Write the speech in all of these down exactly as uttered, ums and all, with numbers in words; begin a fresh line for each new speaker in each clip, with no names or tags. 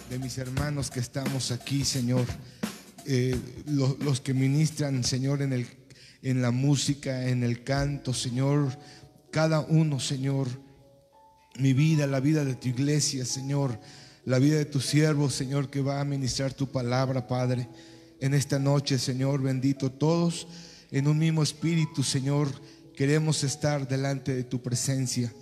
de mis hermanos que estamos aquí, Señor, eh, los, los que ministran, Señor, en, el, en la música, en el canto, Señor, cada uno, Señor, mi vida, la vida de tu iglesia, Señor, la vida de tu siervo, Señor, que va a ministrar tu palabra, Padre, en esta noche, Señor, bendito, todos en un mismo espíritu, Señor, queremos estar delante de tu presencia.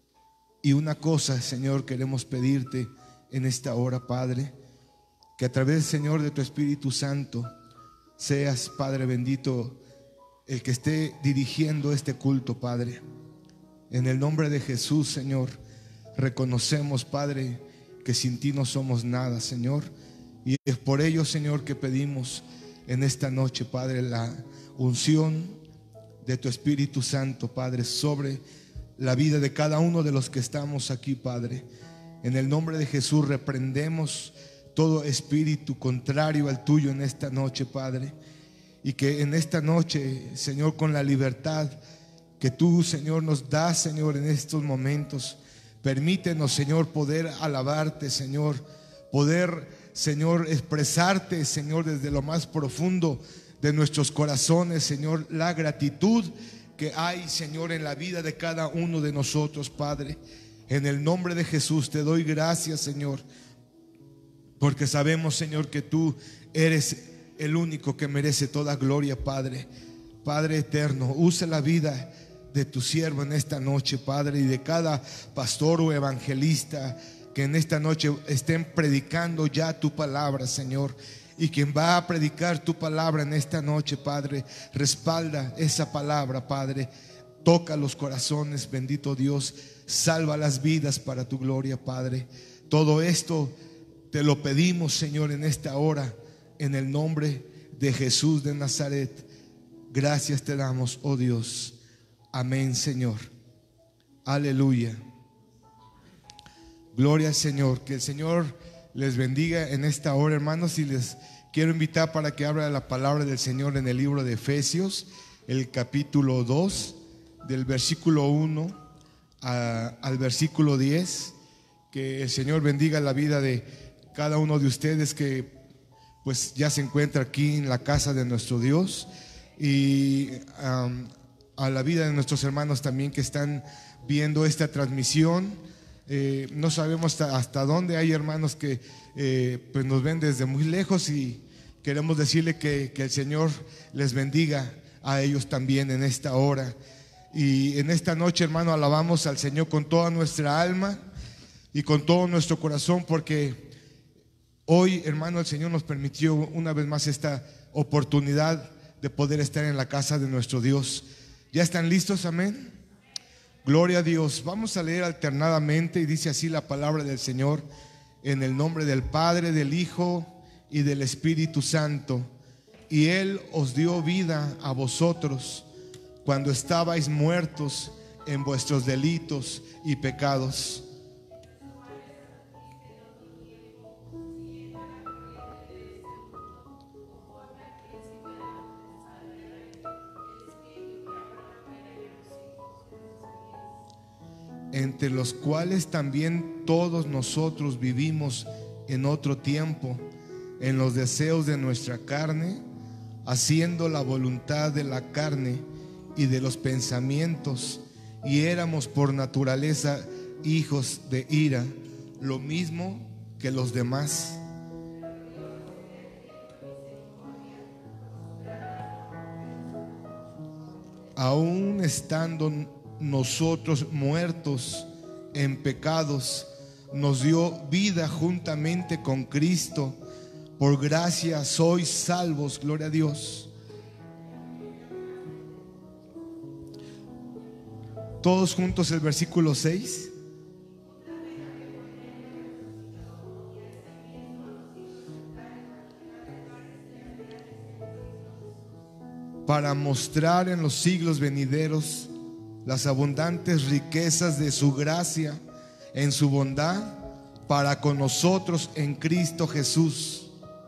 Y una cosa, Señor, queremos pedirte en esta hora, Padre, que a través, Señor, de tu Espíritu Santo seas, Padre bendito, el que esté dirigiendo este culto, Padre. En el nombre de Jesús, Señor, reconocemos, Padre, que sin ti no somos nada, Señor. Y es por ello, Señor, que pedimos en esta noche, Padre, la unción de tu Espíritu Santo, Padre, sobre la vida de cada uno de los que estamos aquí, Padre. En el nombre de Jesús reprendemos todo espíritu contrario al tuyo en esta noche, Padre. Y que en esta noche, Señor, con la libertad que tú, Señor, nos das, Señor, en estos momentos, permítenos, Señor, poder alabarte, Señor, poder, Señor, expresarte, Señor, desde lo más profundo de nuestros corazones, Señor, la gratitud que hay, Señor, en la vida de cada uno de nosotros, Padre. En el nombre de Jesús te doy gracias, Señor, porque sabemos, Señor, que tú eres el único que merece toda gloria, Padre. Padre eterno, usa la vida de tu siervo en esta noche, Padre, y de cada pastor o evangelista que en esta noche estén predicando ya tu palabra, Señor. Y quien va a predicar tu palabra en esta noche, Padre, respalda esa palabra, Padre. Toca los corazones, bendito Dios. Salva las vidas para tu gloria, Padre. Todo esto te lo pedimos, Señor, en esta hora, en el nombre de Jesús de Nazaret. Gracias te damos, oh Dios. Amén, Señor. Aleluya. Gloria al Señor. Que el Señor les bendiga en esta hora, hermanos. Y les quiero invitar para que abra la palabra del Señor en el libro de Efesios, el capítulo dos, del versículo uno a, al versículo diez. Que el Señor bendiga la vida de cada uno de ustedes que pues ya se encuentra aquí en la casa de nuestro Dios, y um, a la vida de nuestros hermanos también que están viendo esta transmisión. Eh, no sabemos hasta, hasta dónde hay hermanos que eh, pues nos ven desde muy lejos, y queremos decirle que, que el Señor les bendiga a ellos también en esta hora. Y en esta noche, hermano, alabamos al Señor con toda nuestra alma y con todo nuestro corazón, porque hoy, hermano, el Señor nos permitió una vez más esta oportunidad de poder estar en la casa de nuestro Dios. ¿Ya están listos? Amén. Gloria a Dios. Vamos a leer alternadamente, y dice así la palabra del Señor: en el nombre del Padre, del Hijo y del Espíritu Santo. Y Él os dio vida a vosotros cuando estabais muertos en vuestros delitos y pecados, entre los cuales también todos nosotros vivimos en otro tiempo, en los deseos de nuestra carne, haciendo la voluntad de la carne y de los pensamientos, y éramos por naturaleza hijos de ira, lo mismo que los demás. Aún estando nosotros muertos en pecados, nos dio vida juntamente con Cristo. Por gracia sois salvos. Gloria a Dios. Todos juntos el versículo seis. Para mostrar en los siglos venideros las abundantes riquezas de su gracia en su bondad para con nosotros en Cristo Jesús.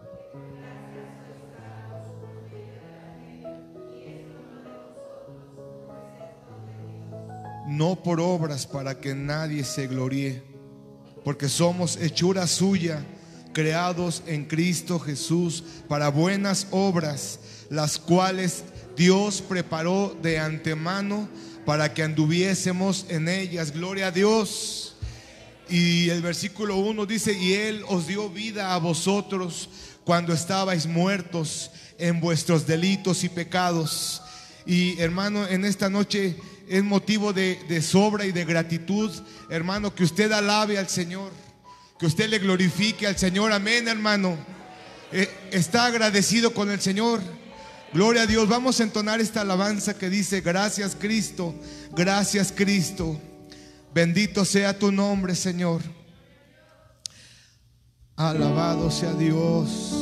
No por obras para que nadie se gloríe, porque somos hechura suya, creados en Cristo Jesús para buenas obras, las cuales Dios preparó de antemano para que anduviésemos en ellas. Gloria a Dios. Y el versículo uno dice: y Él os dio vida a vosotros cuando estabais muertos en vuestros delitos y pecados. Y hermano, en esta noche es motivo de, de sobra y de gratitud, hermano, que usted alabe al Señor, que usted le glorifique al Señor. Amén, hermano. Eh, está agradecido con el Señor. Gloria a Dios. Vamos a entonar esta alabanza que dice: gracias Cristo, gracias Cristo, bendito sea tu nombre, Señor. Alabado sea Dios.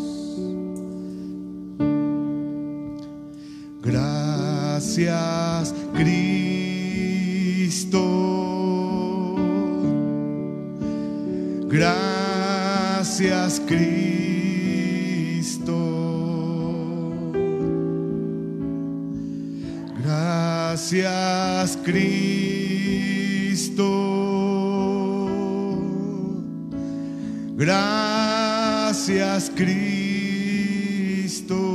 Gracias Cristo, gracias Cristo, gracias Cristo, gracias Cristo.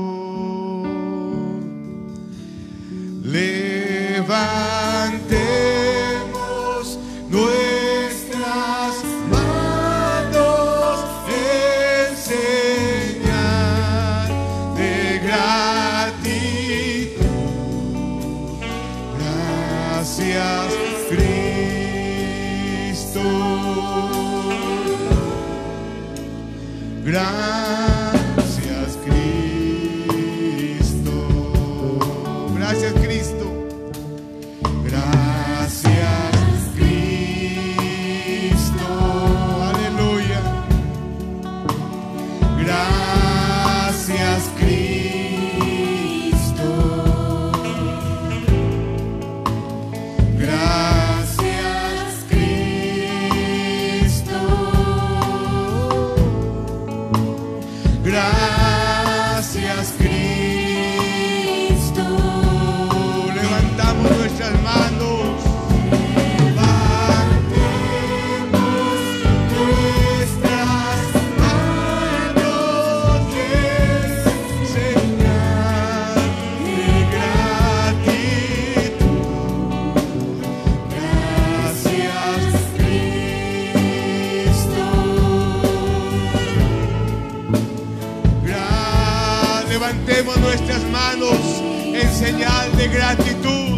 Levantemos nuestras manos en señal de gratitud. Gracias Cristo, gracias Cristo, gracias Cristo, gracias Cristo, aleluya, gracias Cristo, gracias Cristo, gracias Cristo. Levantamos nuestras manos, levantemos nuestras manos en señal de gratitud. Gracias Cristo. Gra- Levantemos nuestras manos en señal de gratitud.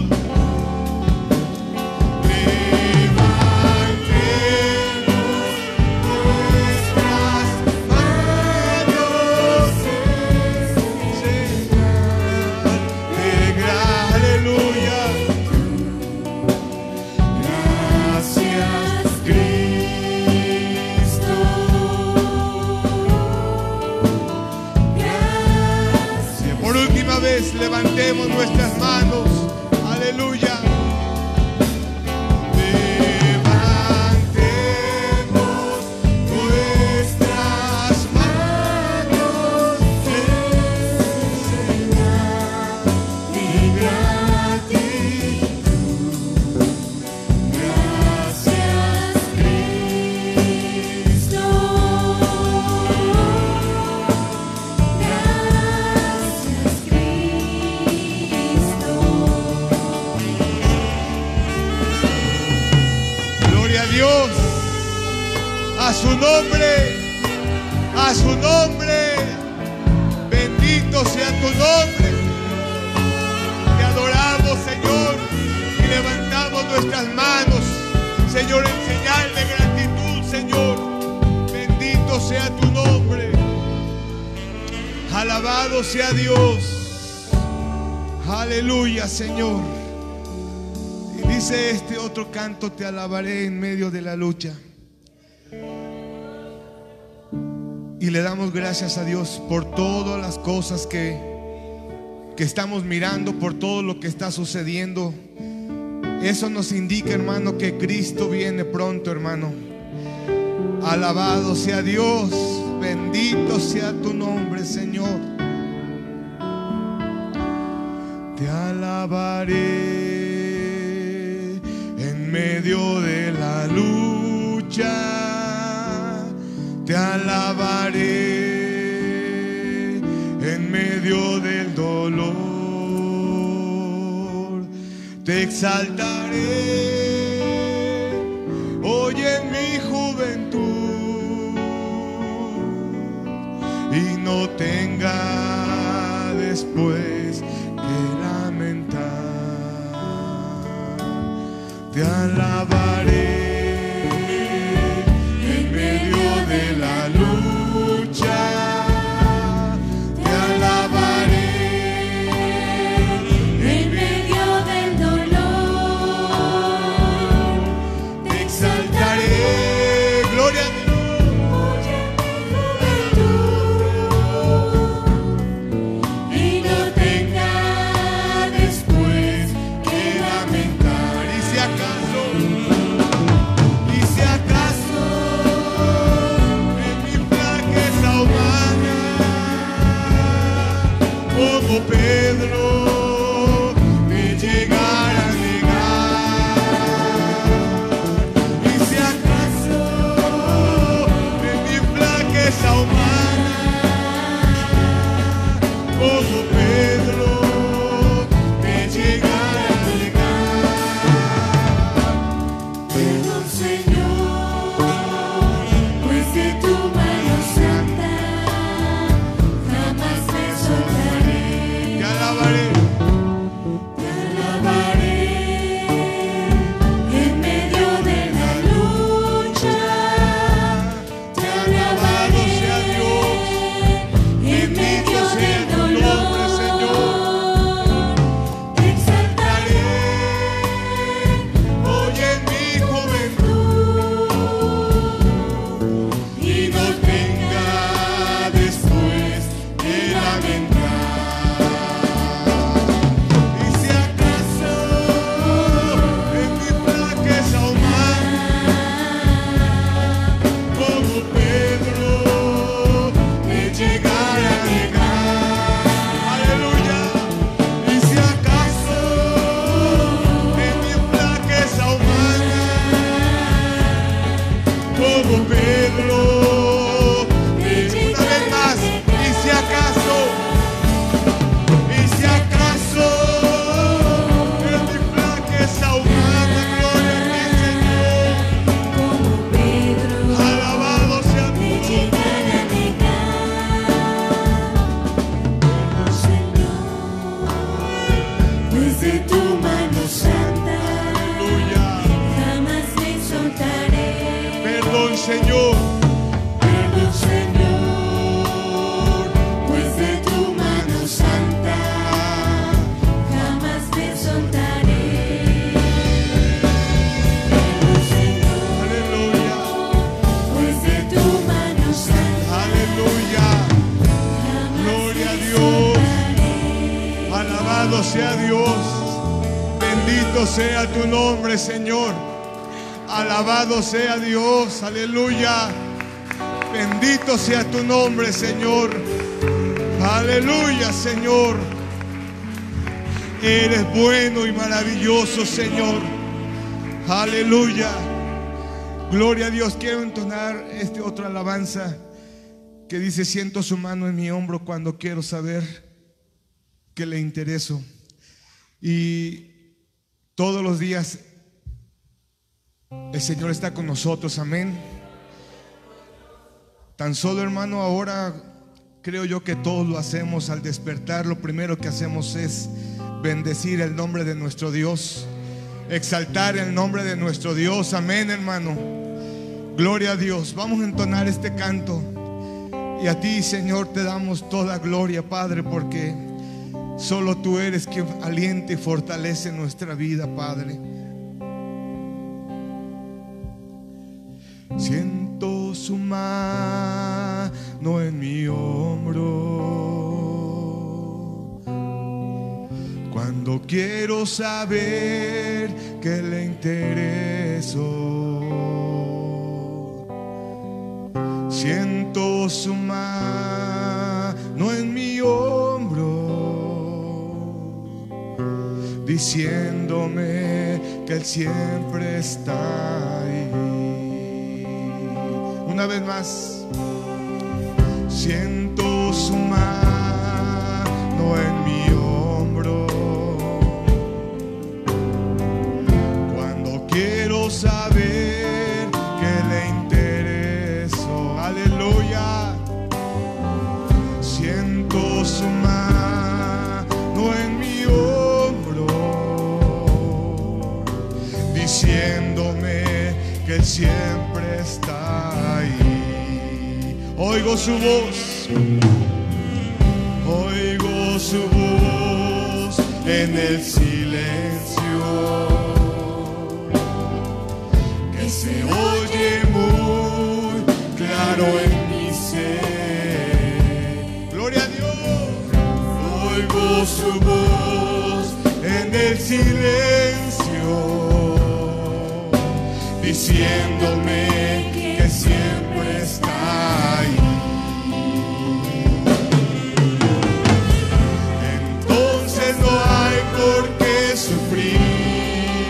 Levantemos nuestras manos, aleluya. Levantemos nuestras manos en señal de gratitud. Gracias Cristo. Dios, a su nombre, a su nombre, bendito sea tu nombre. Te adoramos, Señor, y levantamos nuestras manos, Señor, en señal de gratitud, Señor. Bendito sea tu nombre. Alabado sea Dios. Aleluya, Señor. Dice este otro canto: te alabaré en medio de la lucha. Y le damos gracias a Dios por todas las cosas que, que estamos mirando, por todo lo que está sucediendo. Eso nos indica, hermano, que Cristo viene pronto, hermano. Alabado sea Dios, bendito sea tu nombre, Señor. Te alabaré en medio de la lucha, te alabaré en medio del dolor, te exaltaré hoy en mi juventud y no tenga después que lamentar. Te alabaré en medio de la lucha, te alabaré en medio del dolor, te exaltaré, gloria a Dios. Como Pedro me llegara a negar, y si acaso en mi flaqueza humana, como Pedro me llegara a negar, perdón, Señor, pues de tu mano santa jamás me soltaré. Te alabaré, te alabaré en medio de la lucha, te alabado sea Dios en medio del dolor, Señor, te exaltaré hoy en mi juventud y no tenga después que lamentar. Como Pedro, una vez más, y si acaso, y si acaso en mi flaqueza humana, gloria a ti, Señor, como Pedro, alabado sea tu nombre, Señor, pues de tu mano santa, aleluya, jamás me soltaré. Perdón, Señor, perdón, Señor, pues de tu mano santa jamás te soltaré. Perdón, Señor, aleluya, pues de tu mano santa, aleluya, gloria a Dios, alabado sea Dios, bendito sea tu nombre, Señor. Alabado sea Dios, aleluya. Bendito sea tu nombre, Señor. Aleluya, Señor. Eres bueno y maravilloso, Señor. Aleluya. Gloria a Dios. Quiero entonar este otro alabanza que dice: siento su mano en mi hombro cuando quiero saber que le intereso. Y todos los días el Señor está con nosotros, amén. Tan solo, hermano, ahora creo yo que todos lo hacemos al despertar. Lo primero que hacemos es bendecir el nombre de nuestro Dios, exaltar el nombre de nuestro Dios, amén, hermano. Gloria a Dios. Vamos a entonar este canto y a ti, Señor, te damos toda gloria, Padre, porque solo tú eres quien alienta y fortalece nuestra vida, Padre. Siento su mano en mi hombro cuando quiero saber que le intereso. Siento su mano en mi hombro diciéndome que Él siempre está ahí. Una vez más. Siento su mano en mi hombro cuando quiero saber que le intereso. Aleluya. Siento su mano en mi hombro diciéndome que Él siempre está ahí. Oigo su voz, oigo su voz en el silencio, que se oye muy claro en mi ser. Gloria a Dios. Oigo su voz en el silencio, diciéndome que siempre está ahí. Entonces no hay por qué sufrir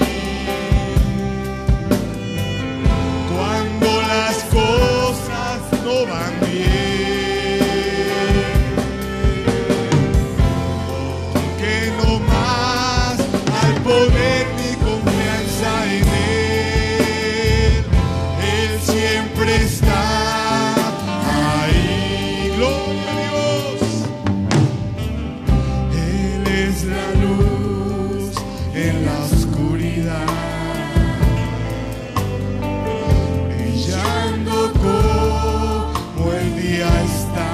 cuando las cosas no van bien, porque no más al poner mi confianza en Él, Él siempre está ahí. Gloria a Dios. Él es la luz en la oscuridad, brillando como el día está.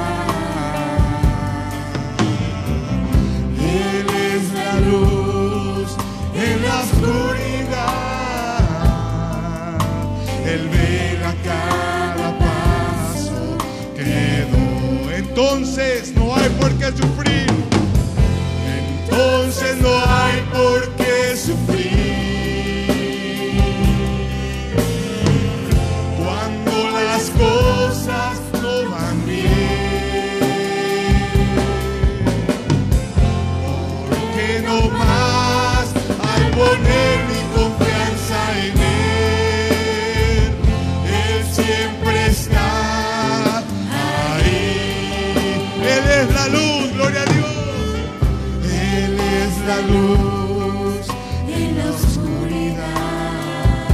Él es la luz en la oscuridad, Él vela cada paso que doy. Entonces no hay por qué sufrir, entonces no hay por qué sufrir cuando las cosas no van bien, porque no más al poner mi confianza en Él, Él siempre está ahí. Él es la luz, gloria a Dios. Él es la luz en la oscuridad,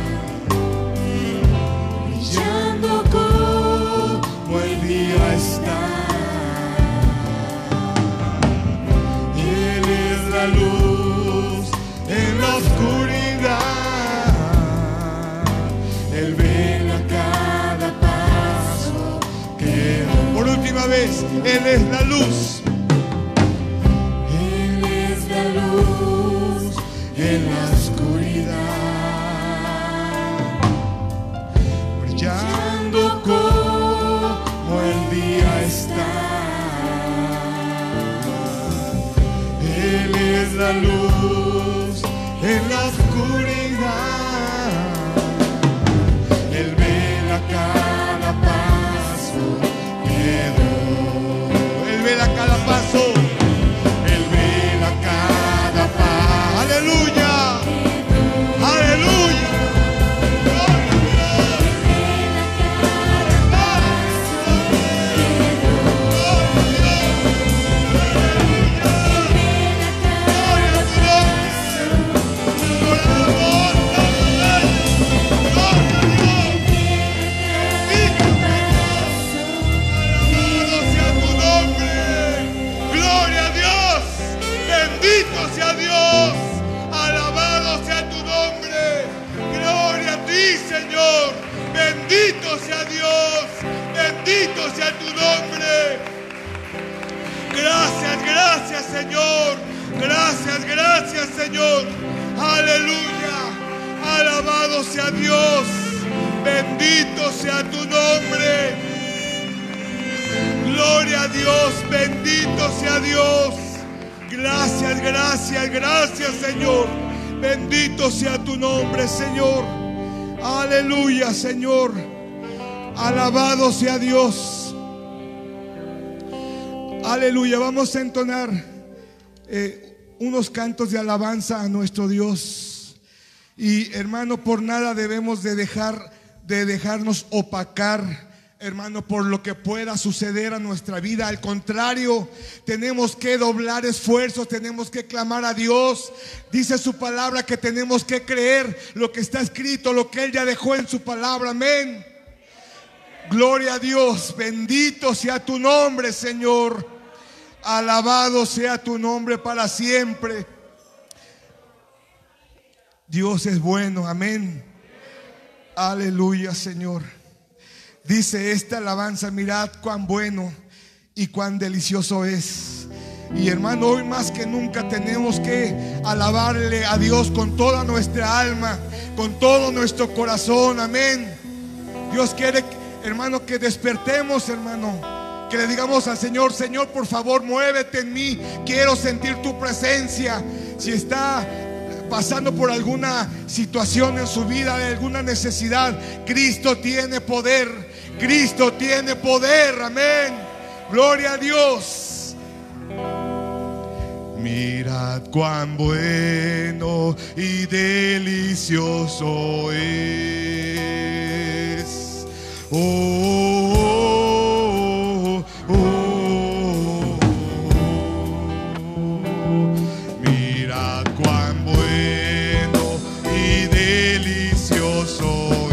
brillando como el día está. Él es la luz en la oscuridad, Él vela cada paso que doy. Por última vez, Él es la luz. Él es la luz en la oscuridad, brillando como el día está. Él es la luz en la oscuridad, Él vela cada paso que doy. Él vela cada paso, Él vela cada paso. Aleluya, aleluya. Bendito sea Dios, alabado sea tu nombre. Gloria a ti, Señor. Bendito sea Dios, bendito sea tu nombre. Gracias, gracias, Señor. Gracias, gracias, Señor. Aleluya. Alabado sea Dios. Bendito sea tu nombre. Gloria a Dios, bendito sea Dios. Gracias, gracias, gracias, Señor. Bendito sea tu nombre, Señor. Aleluya, Señor. Alabado sea Dios. Aleluya. Vamos a entonar eh, unos cantos de alabanza a nuestro Dios. Y hermano, por nada debemos de dejar de dejarnos opacar hermano, por lo que pueda suceder a nuestra vida. Al contrario, tenemos que doblar esfuerzos, tenemos que clamar a Dios. Dice su palabra que tenemos que creer lo que está escrito, lo que Él ya dejó en su palabra. Amén. Gloria a Dios. Bendito sea tu nombre, Señor. Alabado sea tu nombre para siempre. Dios es bueno. Amén. Aleluya, Señor. Dice esta alabanza: mirad cuán bueno y cuán delicioso es. Y hermano, hoy más que nunca tenemos que alabarle a Dios con toda nuestra alma, con todo nuestro corazón. Amén. Dios quiere, hermano, que despertemos, hermano, que le digamos al Señor: Señor, por favor, muévete en mí, quiero sentir tu presencia. Si está pasando por alguna situación en su vida, alguna necesidad, Cristo tiene poder. Cristo tiene poder. Amén. Gloria a Dios. Mirad cuán bueno y delicioso es. Oh, oh, oh, oh. Mirad cuán bueno y delicioso es.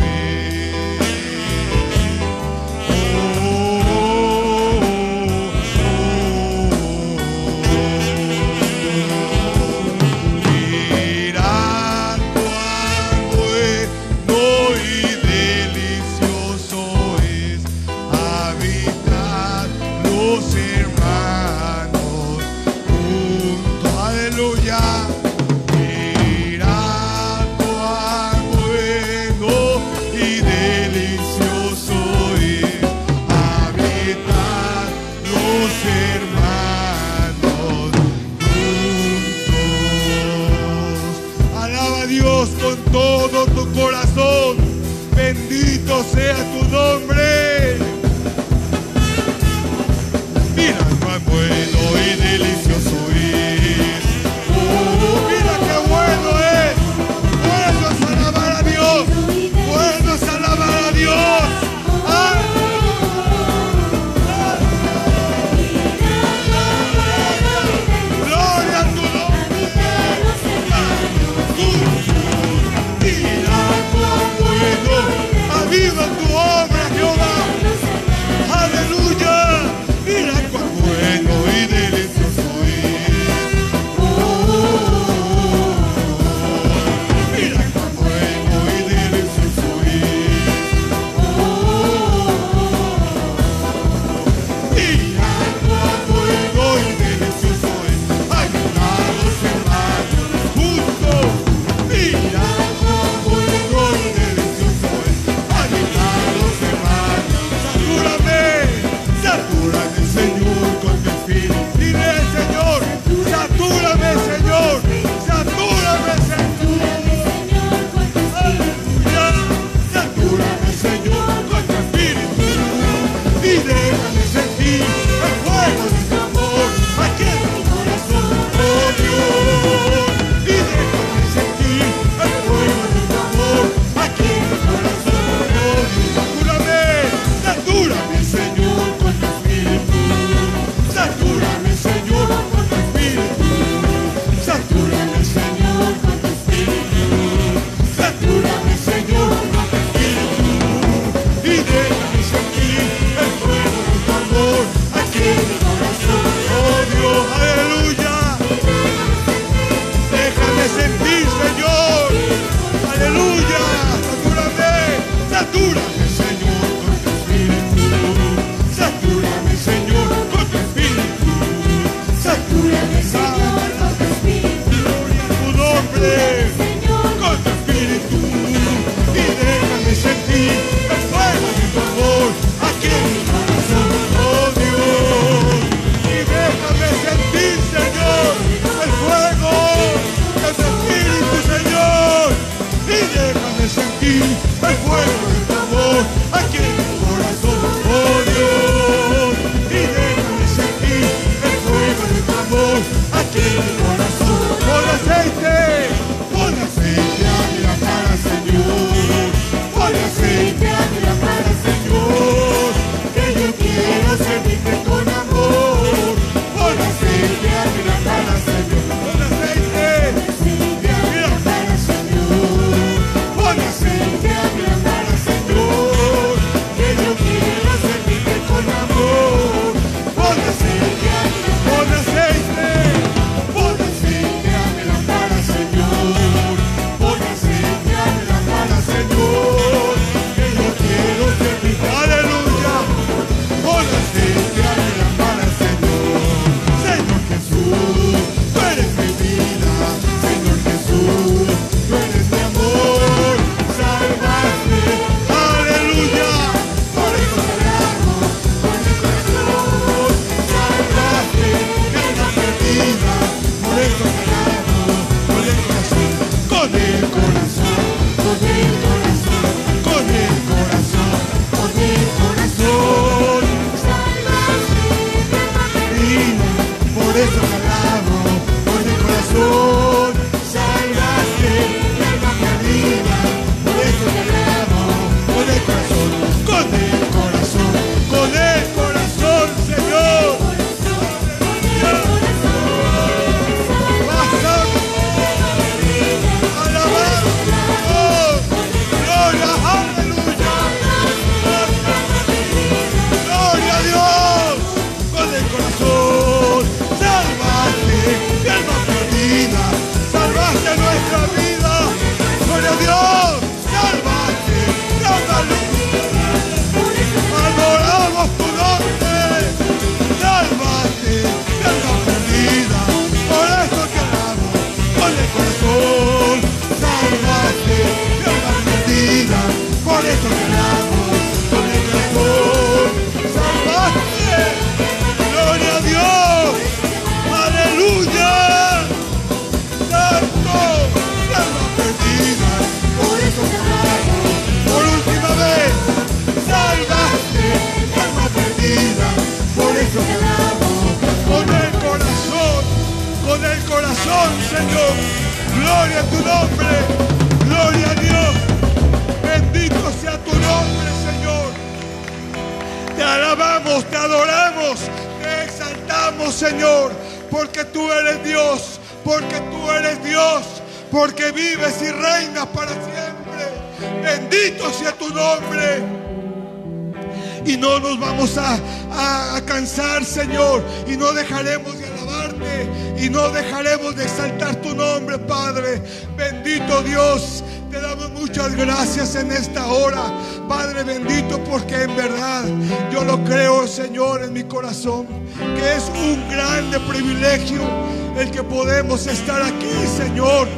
Señor. Gloria a tu nombre. Gloria a Dios. Bendito sea tu nombre, Señor. Te alabamos, te adoramos, te exaltamos, Señor, porque tú eres Dios, porque tú eres Dios, porque vives y reinas para siempre. Bendito sea tu nombre. Y no nos vamos a, a, a cansar, Señor, y no dejaremos de alabarte, y no dejaremos de exaltar tu nombre, Padre. Bendito Dios, te damos muchas gracias en esta hora, Padre bendito, porque en verdad yo lo creo, Señor, en mi corazón, que es un grande privilegio el que podemos estar aquí, Señor.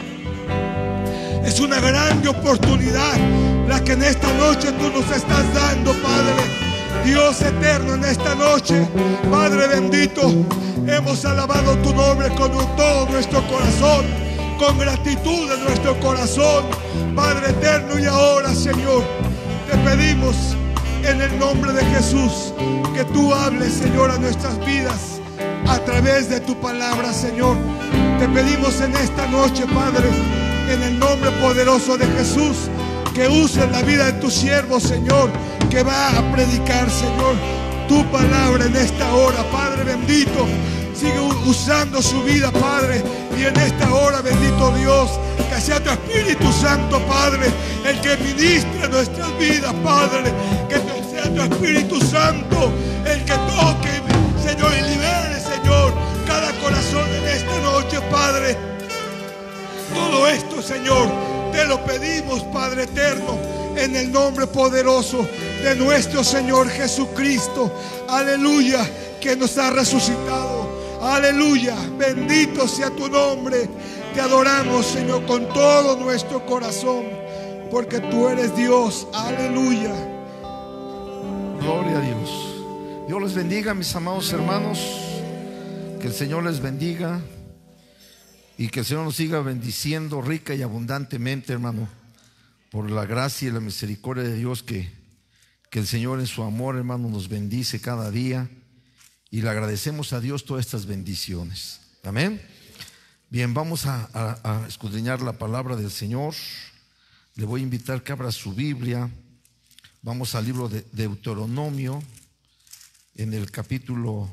Es una grande oportunidad la que en esta noche tú nos estás dando, Padre Dios eterno. En esta noche, Padre bendito, hemos alabado tu nombre con todo nuestro corazón, con gratitud en nuestro corazón, Padre eterno. Y ahora, Señor, te pedimos en el nombre de Jesús que tú hables, Señor, a nuestras vidas a través de tu palabra, Señor. Te pedimos en esta noche, Padre, en el nombre poderoso de Jesús, que uses la vida de tu siervo, Señor, que va a predicar, Señor, tu palabra en esta hora, Padre bendito. Sigue usando su vida, Padre, y en esta hora, bendito Dios, que sea tu Espíritu Santo, Padre, el que ministre nuestras vidas, Padre. Que sea tu Espíritu Santo el que toque, Señor, y libere, Señor, cada corazón en esta noche, Padre. Todo esto, Señor, te lo pedimos, Padre eterno, en el nombre poderoso de nuestro Señor Jesucristo. Aleluya, que nos ha resucitado. Aleluya, bendito sea tu nombre. Te adoramos, Señor, con todo nuestro corazón, porque tú eres Dios. Aleluya.
Gloria a Dios. Dios les bendiga, mis amados hermanos. Que el Señor les bendiga y que el Señor nos siga bendiciendo rica y abundantemente, hermano, por la gracia y la misericordia de Dios, que, que el Señor en su amor, hermano, nos bendice cada día. Y le agradecemos a Dios todas estas bendiciones. Amén. Bien, vamos a, a, a escudriñar la palabra del Señor. Le voy a invitar que abra su Biblia. Vamos al libro de Deuteronomio, en el capítulo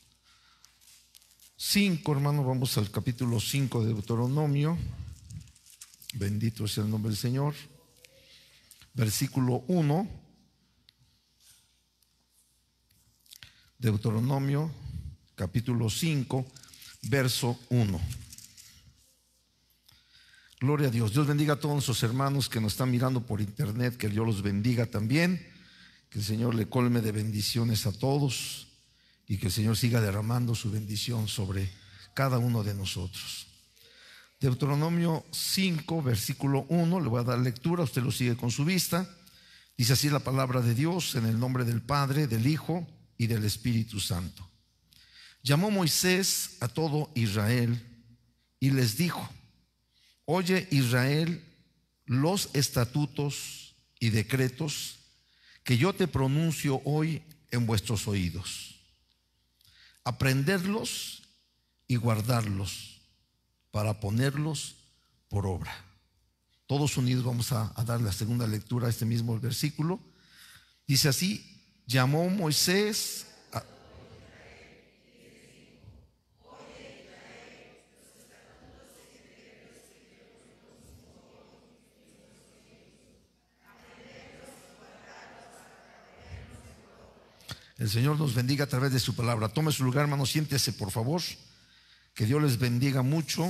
cinco, hermano. Vamos al capítulo cinco de Deuteronomio. Bendito sea el nombre del Señor. Versículo uno. Deuteronomio capítulo cinco, verso uno. Gloria a Dios. Dios bendiga a todos nuestros hermanos que nos están mirando por internet. Que Dios los bendiga también. Que el Señor le colme de bendiciones a todos y que el Señor siga derramando su bendición sobre cada uno de nosotros. Deuteronomio cinco, versículo uno. Le voy a dar lectura, usted lo sigue con su vista. Dice así la palabra de Dios: en el nombre del Padre, del Hijo y del Espíritu Santo. Llamó Moisés a todo Israel y les dijo: oye, Israel, los estatutos y decretos que yo te pronuncio hoy en vuestros oídos. Aprenderlos y guardarlos para ponerlos por obra. Todos unidos vamos a, a dar la segunda lectura a este mismo versículo. Dice así: llamó Moisés a... El Señor nos bendiga a través de su palabra. Tome su lugar, hermano, siéntese, por favor. Que Dios les bendiga mucho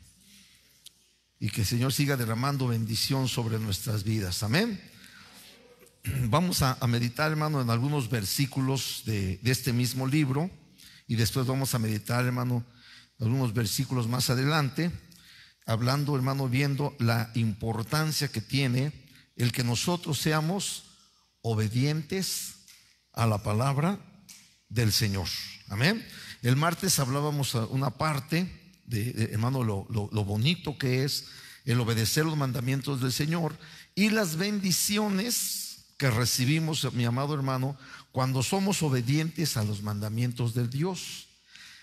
y que el Señor siga derramando bendición sobre nuestras vidas. Amén. Vamos a, a meditar, hermano, en algunos versículos de, de este mismo libro, y después vamos a meditar, hermano, en algunos versículos más adelante, hablando, hermano, viendo la importancia que tiene el que nosotros seamos obedientes a la palabra del Señor. Amén. El martes hablábamos una parte de, de hermano, lo, lo, lo bonito que es el obedecer los mandamientos del Señor y las bendiciones que recibimos, mi amado hermano, cuando somos obedientes a los mandamientos de Dios.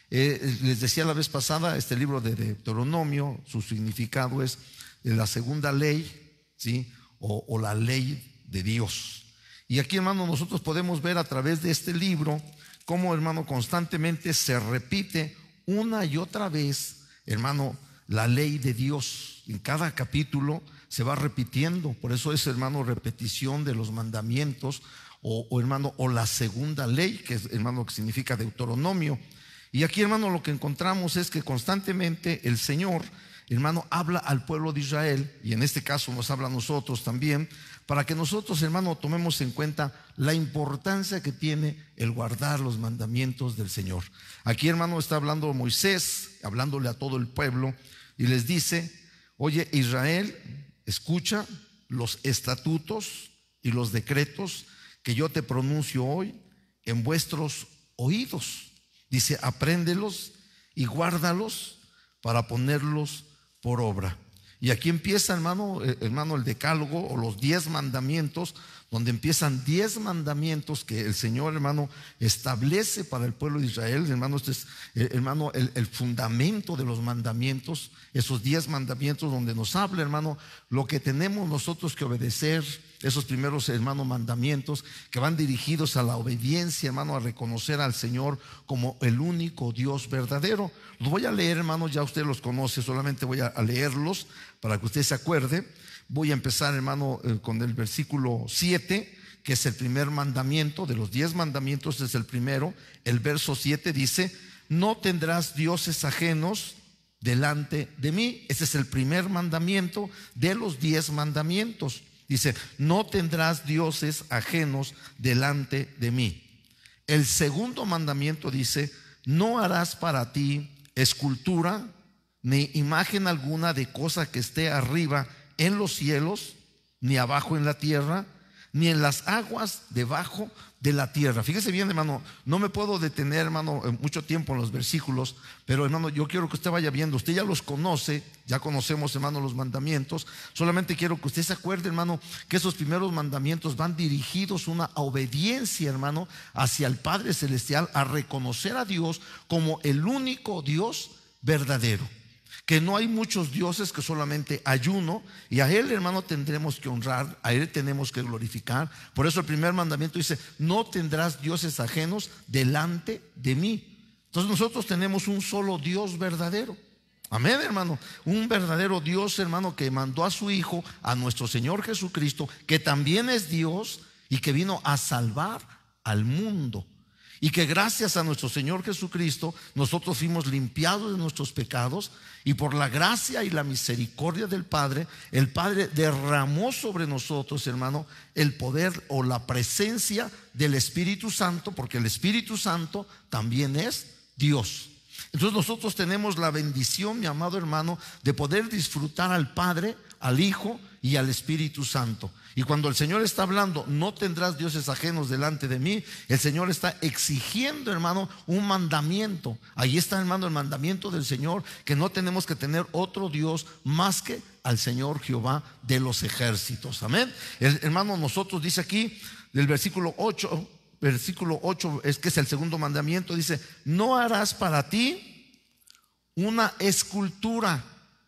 Eh, les decía la vez pasada, este libro de Deuteronomio, su significado es la segunda ley, ¿sí? o, o la ley de Dios. Y aquí, hermano, nosotros podemos ver a través de este libro cómo, hermano, constantemente se repite una y otra vez, hermano, la ley de Dios. En cada capítulo se va repitiendo. Por eso es, hermano, repetición de los mandamientos o, o hermano, o la segunda ley, que es, hermano, que significa Deuteronomio. Y aquí, hermano, lo que encontramos es que constantemente el Señor, hermano, habla al pueblo de Israel, y en este caso nos habla a nosotros también, para que nosotros, hermano, tomemos en cuenta la importancia que tiene el guardar los mandamientos del Señor. Aquí, hermano, está hablando Moisés, hablándole a todo el pueblo, y les dice: oye, Israel, escucha los estatutos y los decretos que yo te pronuncio hoy en vuestros oídos. Dice: apréndelos y guárdalos para ponerlos por obra. Y aquí empieza, hermano, hermano, el decálogo o los diez mandamientos, donde empiezan diez mandamientos que el Señor, hermano, establece para el pueblo de Israel. Hermano, este es, hermano, el, el fundamento de los mandamientos, esos diez mandamientos donde nos habla, hermano, lo que tenemos nosotros que obedecer. Esos primeros, hermano, mandamientos que van dirigidos a la obediencia, hermano, a reconocer al Señor como el único Dios verdadero. Los voy a leer, hermano, ya usted los conoce, solamente voy a leerlos para que usted se acuerde. Voy a empezar, hermano, con el versículo siete, que es el primer mandamiento. De los diez mandamientos es el primero. El verso siete dice: no tendrás dioses ajenos delante de mí. Ese es el primer mandamiento de los diez mandamientos. Dice: no tendrás dioses ajenos delante de mí. El segundo mandamiento dice: no harás para ti escultura ni imagen alguna de cosa que esté arriba en los cielos, ni abajo en la tierra, ni en las aguas debajo de la tierra. Fíjese bien, hermano, no me puedo detener, hermano, mucho tiempo en los versículos, pero, hermano, yo quiero que usted vaya viendo. Usted ya los conoce, ya conocemos, hermano, los mandamientos. Solamente quiero que usted se acuerde, hermano, que esos primeros mandamientos van dirigidos a una obediencia, hermano, hacia el Padre Celestial, a reconocer a Dios como el único Dios verdadero. Que no hay muchos dioses, que solamente hay uno, y a Él, hermano, tendremos que honrar, a Él tenemos que glorificar. Por eso el primer mandamiento dice: no tendrás dioses ajenos delante de mí. Entonces nosotros tenemos un solo Dios verdadero. Amén, hermano. Un verdadero Dios, hermano, que mandó a su Hijo, a nuestro Señor Jesucristo, que también es Dios y que vino a salvar al mundo. Y que gracias a nuestro Señor Jesucristo nosotros fuimos limpiados de nuestros pecados, y por la gracia y la misericordia del Padre, el Padre derramó sobre nosotros, hermano, el poder o la presencia del Espíritu Santo, porque el Espíritu Santo también es Dios. Entonces nosotros tenemos la bendición, mi amado hermano, de poder disfrutar al Padre, al Hijo y al Espíritu Santo. Y cuando el Señor está hablando: no tendrás dioses ajenos delante de mí, el Señor está exigiendo, hermano, un mandamiento. Ahí está, hermano, el mandamiento del Señor, que no tenemos que tener otro Dios más que al Señor Jehová de los ejércitos. Amén. El, hermano, nosotros dice aquí del versículo ocho, versículo ocho, es que es el segundo mandamiento, dice: no harás para ti una escultura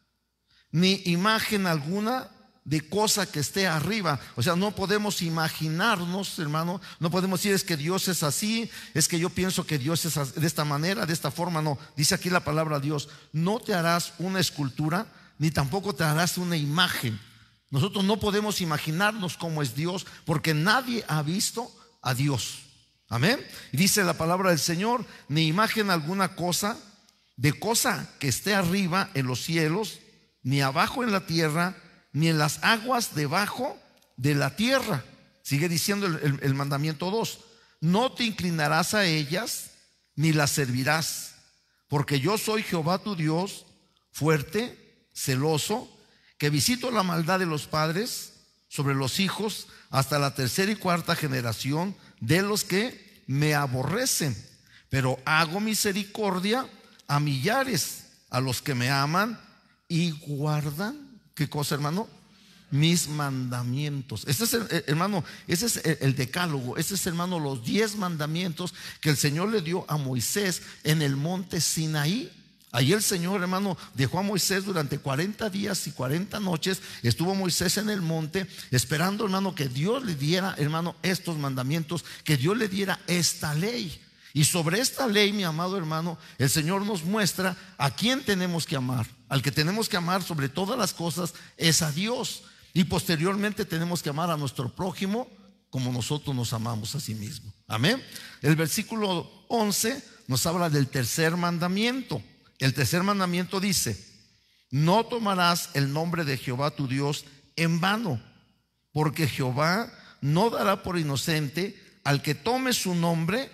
ni imagen alguna de cosa que esté arriba. O sea, no podemos imaginarnos, hermano, no podemos decir: es que Dios es así, es que yo pienso que Dios es de esta manera, de esta forma. No, dice aquí la palabra Dios: no te harás una escultura, ni tampoco te harás una imagen. Nosotros no podemos imaginarnos cómo es Dios, porque nadie ha visto a Dios. Amén. Y dice la palabra del Señor: ni imagen alguna cosa de cosa que esté arriba en los cielos, ni abajo en la tierra, ni en las aguas debajo de la tierra. Sigue diciendo el, el, el mandamiento dos: no te inclinarás a ellas, ni las servirás, porque yo soy Jehová tu Dios, fuerte, celoso, que visito la maldad de los padres sobre los hijos hasta la tercera y cuarta generación de los que me aborrecen, pero hago misericordia a millares, a los que me aman y guardan. ¿Qué cosa, hermano? mis mandamientos. Ese es, el, hermano, ese es el, el decálogo. Ese es, hermano, los diez mandamientos que el Señor le dio a Moisés en el monte Sinaí. Ahí el Señor, hermano, dejó a Moisés durante cuarenta días y cuarenta noches. Estuvo Moisés en el monte esperando, hermano, que Dios le diera, hermano, estos mandamientos, que Dios le diera esta ley. Y sobre esta ley, mi amado hermano, el Señor nos muestra a quién tenemos que amar. Al que tenemos que amar sobre todas las cosas es a Dios. Y posteriormente tenemos que amar a nuestro prójimo como nosotros nos amamos a sí mismos. Amén. El versículo once nos habla del tercer mandamiento. El tercer mandamiento dice: no tomarás el nombre de Jehová tu Dios en vano, porque Jehová no dará por inocente al que tome su nombre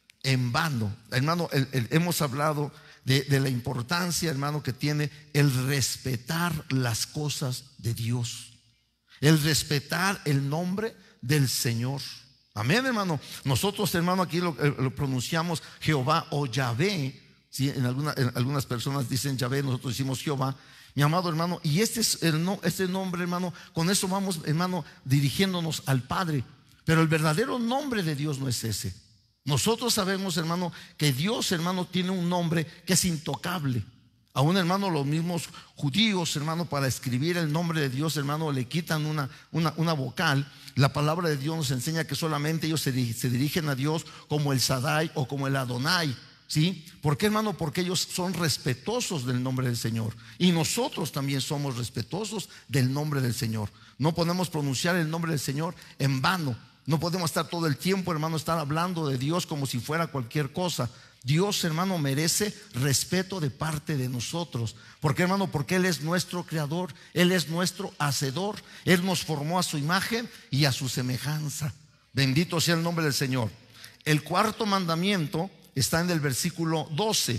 en vano. Hermano, el, el, hemos hablado de, de la importancia, hermano, que tiene el respetar las cosas de Dios, el respetar el nombre del Señor. Amén, hermano. Nosotros, hermano, aquí lo, lo pronunciamos Jehová o Yahvé. Sí, en, alguna, en algunas personas dicen Yahvé, nosotros decimos Jehová. Mi amado hermano, y este es el no, este nombre, hermano, con eso vamos, hermano, dirigiéndonos al Padre. Pero el verdadero nombre de Dios no es ese. Nosotros sabemos, hermano, que Dios, hermano, tiene un nombre que es intocable. Aún, hermano, los mismos judíos, hermano, para escribir el nombre de Dios, hermano, le quitan una, una, una vocal. La palabra de Dios nos enseña que solamente ellos se, se dirigen a Dios como el Shaddai o como el Adonai. ¿Sí? ¿Por qué, hermano? Porque ellos son respetuosos del nombre del Señor. Y nosotros también somos respetuosos del nombre del Señor. No podemos pronunciar el nombre del Señor en vano. No podemos estar todo el tiempo, hermano, estar hablando de Dios como si fuera cualquier cosa. Dios, hermano, merece respeto de parte de nosotros. ¿Por qué, hermano? Porque Él es nuestro creador, Él es nuestro hacedor. Él nos formó a su imagen y a su semejanza. Bendito sea el nombre del Señor. El cuarto mandamiento está en el versículo doce.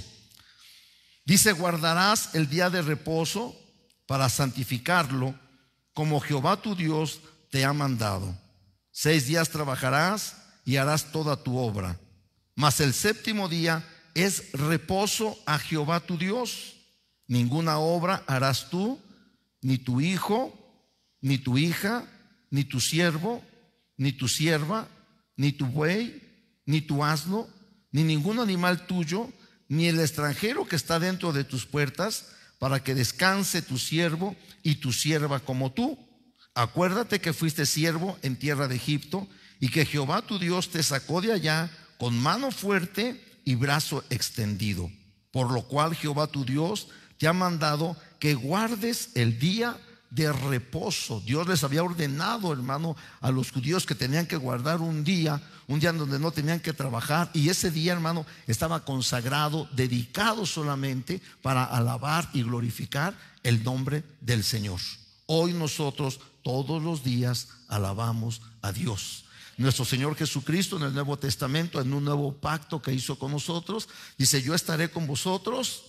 Dice: guardarás el día de reposo para santificarlo, como Jehová tu Dios te ha mandado. Seis días trabajarás y harás toda tu obra, mas el séptimo día es reposo a Jehová tu Dios. Ninguna obra harás tú, ni tu hijo, ni tu hija, ni tu siervo, ni tu sierva, ni tu buey, ni tu asno, ni ningún animal tuyo, ni el extranjero que está dentro de tus puertas, para que descanse tu siervo y tu sierva como tú. Acuérdate que fuiste siervo en tierra de Egipto, y que Jehová tu Dios te sacó de allá con mano fuerte y brazo extendido. Por lo cual Jehová tu Dios te ha mandado que guardes el día de reposo. Dios les había ordenado, hermano, a los judíos que tenían que guardar un día, un día en donde no tenían que trabajar, y ese día, hermano, estaba consagrado, dedicado solamente para alabar y glorificar el nombre del Señor. Hoy nosotros todos los días alabamos a Dios. Nuestro Señor Jesucristo en el Nuevo Testamento, en un nuevo pacto que hizo con nosotros, dice: yo estaré con vosotros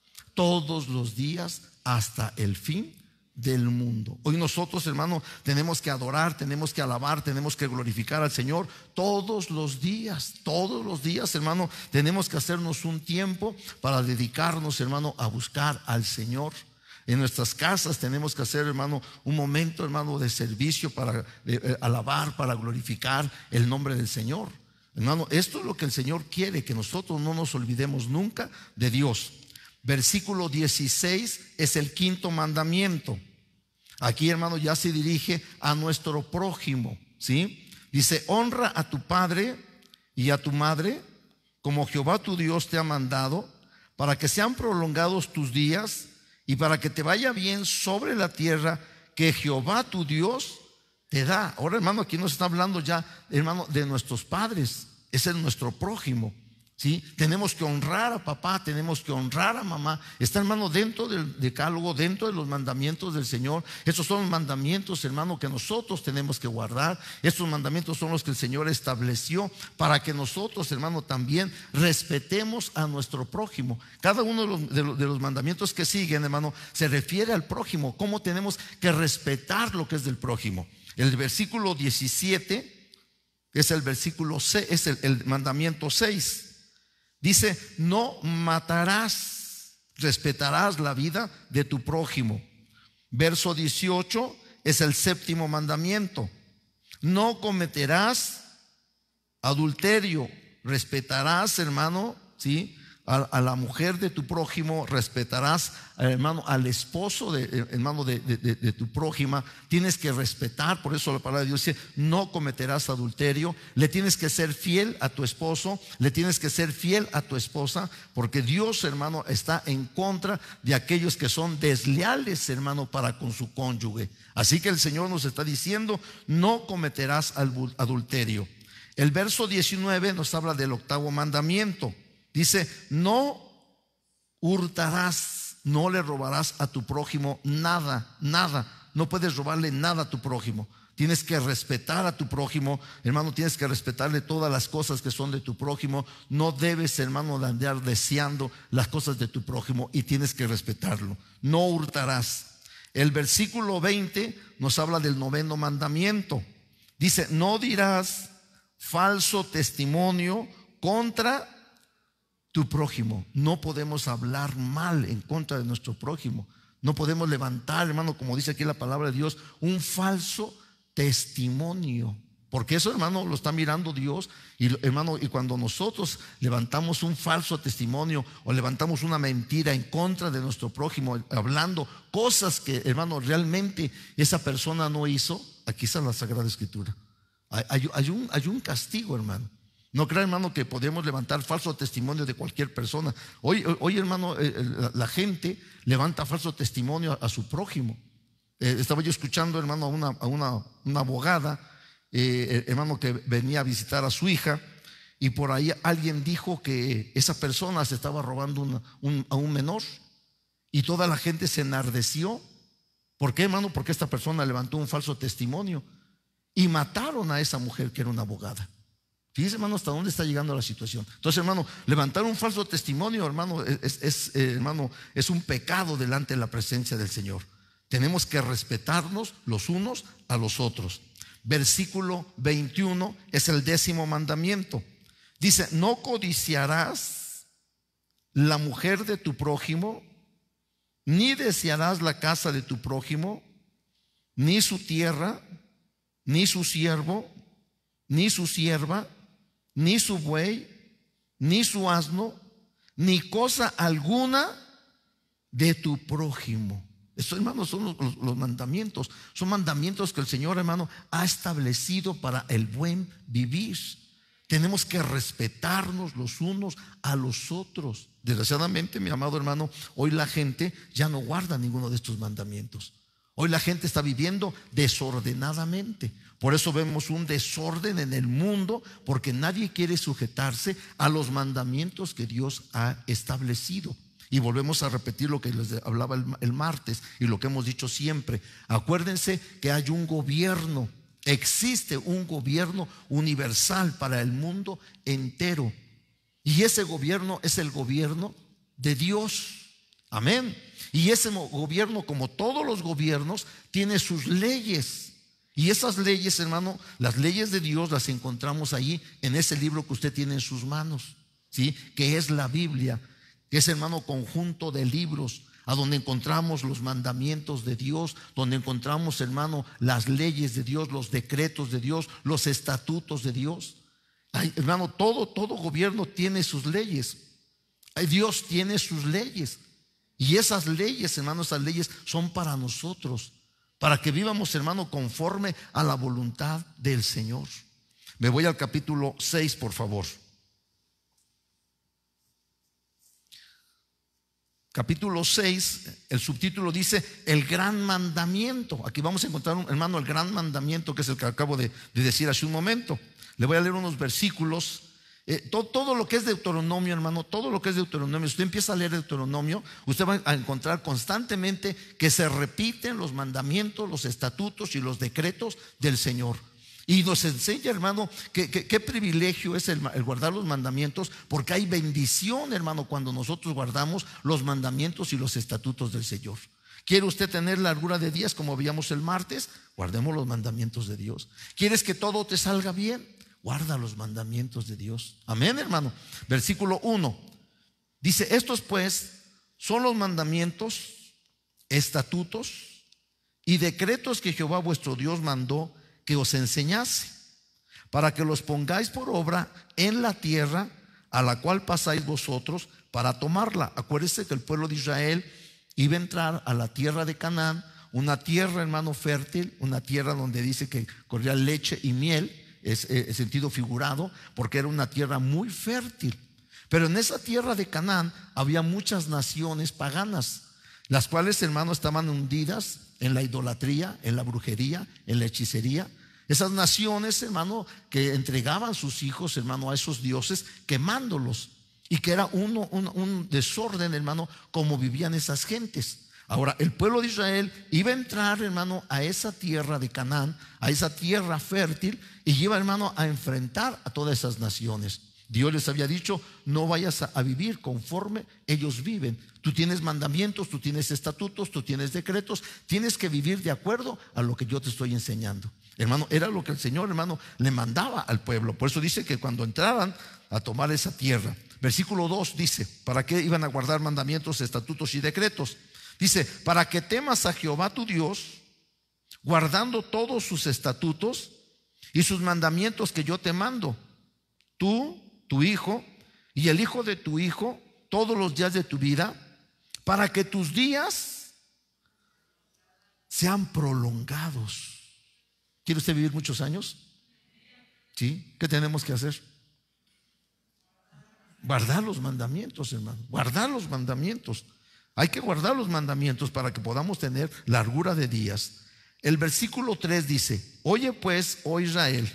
todos los días hasta el fin del mundo. Hoy nosotros, hermano, tenemos que adorar, tenemos que alabar, tenemos que glorificar al Señor todos los días. Todos los días, hermano, tenemos que hacernos un tiempo para dedicarnos, hermano, a buscar al Señor. En nuestras casas tenemos que hacer, hermano, un momento, hermano, de servicio para eh, alabar, para glorificar el nombre del Señor. Hermano, esto es lo que el Señor quiere, que nosotros no nos olvidemos nunca de Dios. Versículo dieciséis es el quinto mandamiento. Aquí, hermano, ya se dirige a nuestro prójimo, ¿sí? Dice: honra a tu padre y a tu madre, como Jehová tu Dios te ha mandado, para que sean prolongados tus días y para que te vaya bien sobre la tierra que Jehová tu Dios te da. Ahora, hermano, aquí nos está hablando ya, hermano, de nuestros padres. Ese es nuestro prójimo, ¿sí? Tenemos que honrar a papá, tenemos que honrar a mamá. Está, hermano, dentro del decálogo, dentro de los mandamientos del Señor. Esos son mandamientos, hermano, que nosotros tenemos que guardar. Estos mandamientos son los que el Señor estableció para que nosotros, hermano, también respetemos a nuestro prójimo. Cada uno de los, de los, de los mandamientos que siguen, hermano, se refiere al prójimo. ¿Cómo tenemos que respetar lo que es del prójimo? El versículo diecisiete es el versículo seis, es el, el mandamiento seis. Dice: no matarás, respetarás la vida de tu prójimo. Verso dieciocho es el séptimo mandamiento. No cometerás adulterio. Respetarás, hermano, ¿sí?, a, a la mujer de tu prójimo. Respetarás, hermano, al esposo de, hermano, de, de, de, de tu prójima. Tienes que respetar. Por eso la palabra de Dios dice: no cometerás adulterio. Le tienes que ser fiel a tu esposo, le tienes que ser fiel a tu esposa, porque Dios, hermano, está en contra de aquellos que son desleales, hermano, para con su cónyuge. Así que el Señor nos está diciendo: no cometerás adulterio. El verso diecinueve nos habla del octavo mandamiento. Dice: no hurtarás, no le robarás a tu prójimo nada, nada. No puedes robarle nada a tu prójimo. Tienes que respetar a tu prójimo, hermano. Tienes que respetarle todas las cosas que son de tu prójimo. No debes, hermano, de andar deseando las cosas de tu prójimo, y tienes que respetarlo. No hurtarás. El versículo veinte nos habla del noveno mandamiento. Dice: no dirás falso testimonio contra tu prójimo. No podemos hablar mal en contra de nuestro prójimo. No podemos levantar, hermano, como dice aquí la palabra de Dios, un falso testimonio, porque eso, hermano, lo está mirando Dios. Y, hermano, y cuando nosotros levantamos un falso testimonio o levantamos una mentira en contra de nuestro prójimo, hablando cosas que, hermano, realmente esa persona no hizo, aquí está la Sagrada Escritura. Hay, hay, hay, un, hay un castigo, hermano. No crea, hermano, que podemos levantar falso testimonio de cualquier persona. Hoy, hoy hermano, la, la gente levanta falso testimonio a, a su prójimo. Eh, estaba yo escuchando, hermano, a una, a una, una abogada, eh, hermano, que venía a visitar a su hija, y por ahí alguien dijo que esa persona se estaba robando una, un, a un menor, y toda la gente se enardeció. ¿Por qué, hermano? Porque esta persona levantó un falso testimonio y mataron a esa mujer que era una abogada. Fíjense, hermano, hasta dónde está llegando la situación. Entonces, hermano, levantar un falso testimonio, hermano, es, es, eh, hermano, es un pecado delante de la presencia del Señor. Tenemos que respetarnos los unos a los otros. Versículo veintiuno es el décimo mandamiento. Dice: no codiciarás la mujer de tu prójimo, ni desearás la casa de tu prójimo, ni su tierra, ni su siervo, ni su sierva, ni su buey, ni su asno, ni cosa alguna de tu prójimo. Esto, hermano, son los, los, los mandamientos. Son mandamientos que el Señor, hermano, ha establecido para el buen vivir. Tenemos que respetarnos los unos a los otros. Desgraciadamente, mi amado hermano, hoy la gente ya no guarda ninguno de estos mandamientos. Hoy la gente está viviendo desordenadamente. Por eso vemos un desorden en el mundo, porque nadie quiere sujetarse a los mandamientos que Dios ha establecido. Y volvemos a repetir lo que les hablaba el, el martes y lo que hemos dicho siempre. Acuérdense que hay un gobierno, existe un gobierno universal para el mundo entero. Y ese gobierno es el gobierno de Dios. Amén. Y ese gobierno, como todos los gobiernos, tiene sus leyes. Y esas leyes, hermano, las leyes de Dios las encontramos ahí en ese libro que usted tiene en sus manos, ¿sí? Que es la Biblia, que es, hermano, conjunto de libros a donde encontramos los mandamientos de Dios, donde encontramos, hermano, las leyes de Dios, los decretos de Dios, los estatutos de Dios. Ay, hermano, todo, todo gobierno tiene sus leyes. Ay, Dios tiene sus leyes. Y esas leyes, hermano, esas leyes son para nosotros, para que vivamos, hermano, conforme a la voluntad del Señor. Me voy al capítulo seis, por favor. Capítulo seis, el subtítulo dice: el gran mandamiento. Aquí vamos a encontrar, hermano, el gran mandamiento, que es el que acabo de, de decir hace un momento. Le voy a leer unos versículos. Eh, todo, todo lo que es Deuteronomio, hermano, todo lo que es Deuteronomio, si usted empieza a leer Deuteronomio, usted va a encontrar constantemente que se repiten los mandamientos, los estatutos y los decretos del Señor. Y nos enseña, hermano, que, que, qué privilegio es el, el guardar los mandamientos, porque hay bendición, hermano, cuando nosotros guardamos los mandamientos y los estatutos del Señor. ¿Quiere usted tener largura de días, como veíamos el martes? Guardemos los mandamientos de Dios. ¿Quieres que todo te salga bien? Guarda los mandamientos de Dios. Amén, hermano. Versículo uno dice: estos pues son los mandamientos, estatutos y decretos que Jehová vuestro Dios mandó que os enseñase, para que los pongáis por obra en la tierra a la cual pasáis vosotros para tomarla. Acuérdense que el pueblo de Israel iba a entrar a la tierra de Canaán, una tierra, hermano, fértil, una tierra donde dice que corría leche y miel, es, es sentido figurado, porque era una tierra muy fértil. Pero en esa tierra de Canaán había muchas naciones paganas, las cuales, hermano, estaban hundidas en la idolatría, en la brujería, en la hechicería. Esas naciones, hermano, que entregaban sus hijos, hermano, a esos dioses, quemándolos, y que era uno, un, un desorden, hermano, como vivían esas gentes. Ahora, el pueblo de Israel iba a entrar, hermano, a esa tierra de Canaán, a esa tierra fértil, y iba, hermano, a enfrentar a todas esas naciones. Dios les había dicho: no vayas a, a vivir conforme ellos viven. Tú tienes mandamientos, tú tienes estatutos, tú tienes decretos. Tienes que vivir de acuerdo a lo que yo te estoy enseñando. Hermano, era lo que el Señor, hermano, le mandaba al pueblo. Por eso dice que cuando entraran a tomar esa tierra, versículo dos dice: ¿para qué iban a guardar mandamientos, estatutos y decretos? Dice: para que temas a Jehová tu Dios, guardando todos sus estatutos y sus mandamientos que yo te mando, tú, tu hijo y el hijo de tu hijo, todos los días de tu vida, para que tus días sean prolongados. ¿Quiere usted vivir muchos años? ¿Sí? ¿Qué tenemos que hacer? Guardar los mandamientos, hermano. Guardar los mandamientos. Hay que guardar los mandamientos para que podamos tener largura de días. El versículo tres dice: oye pues, oh Israel,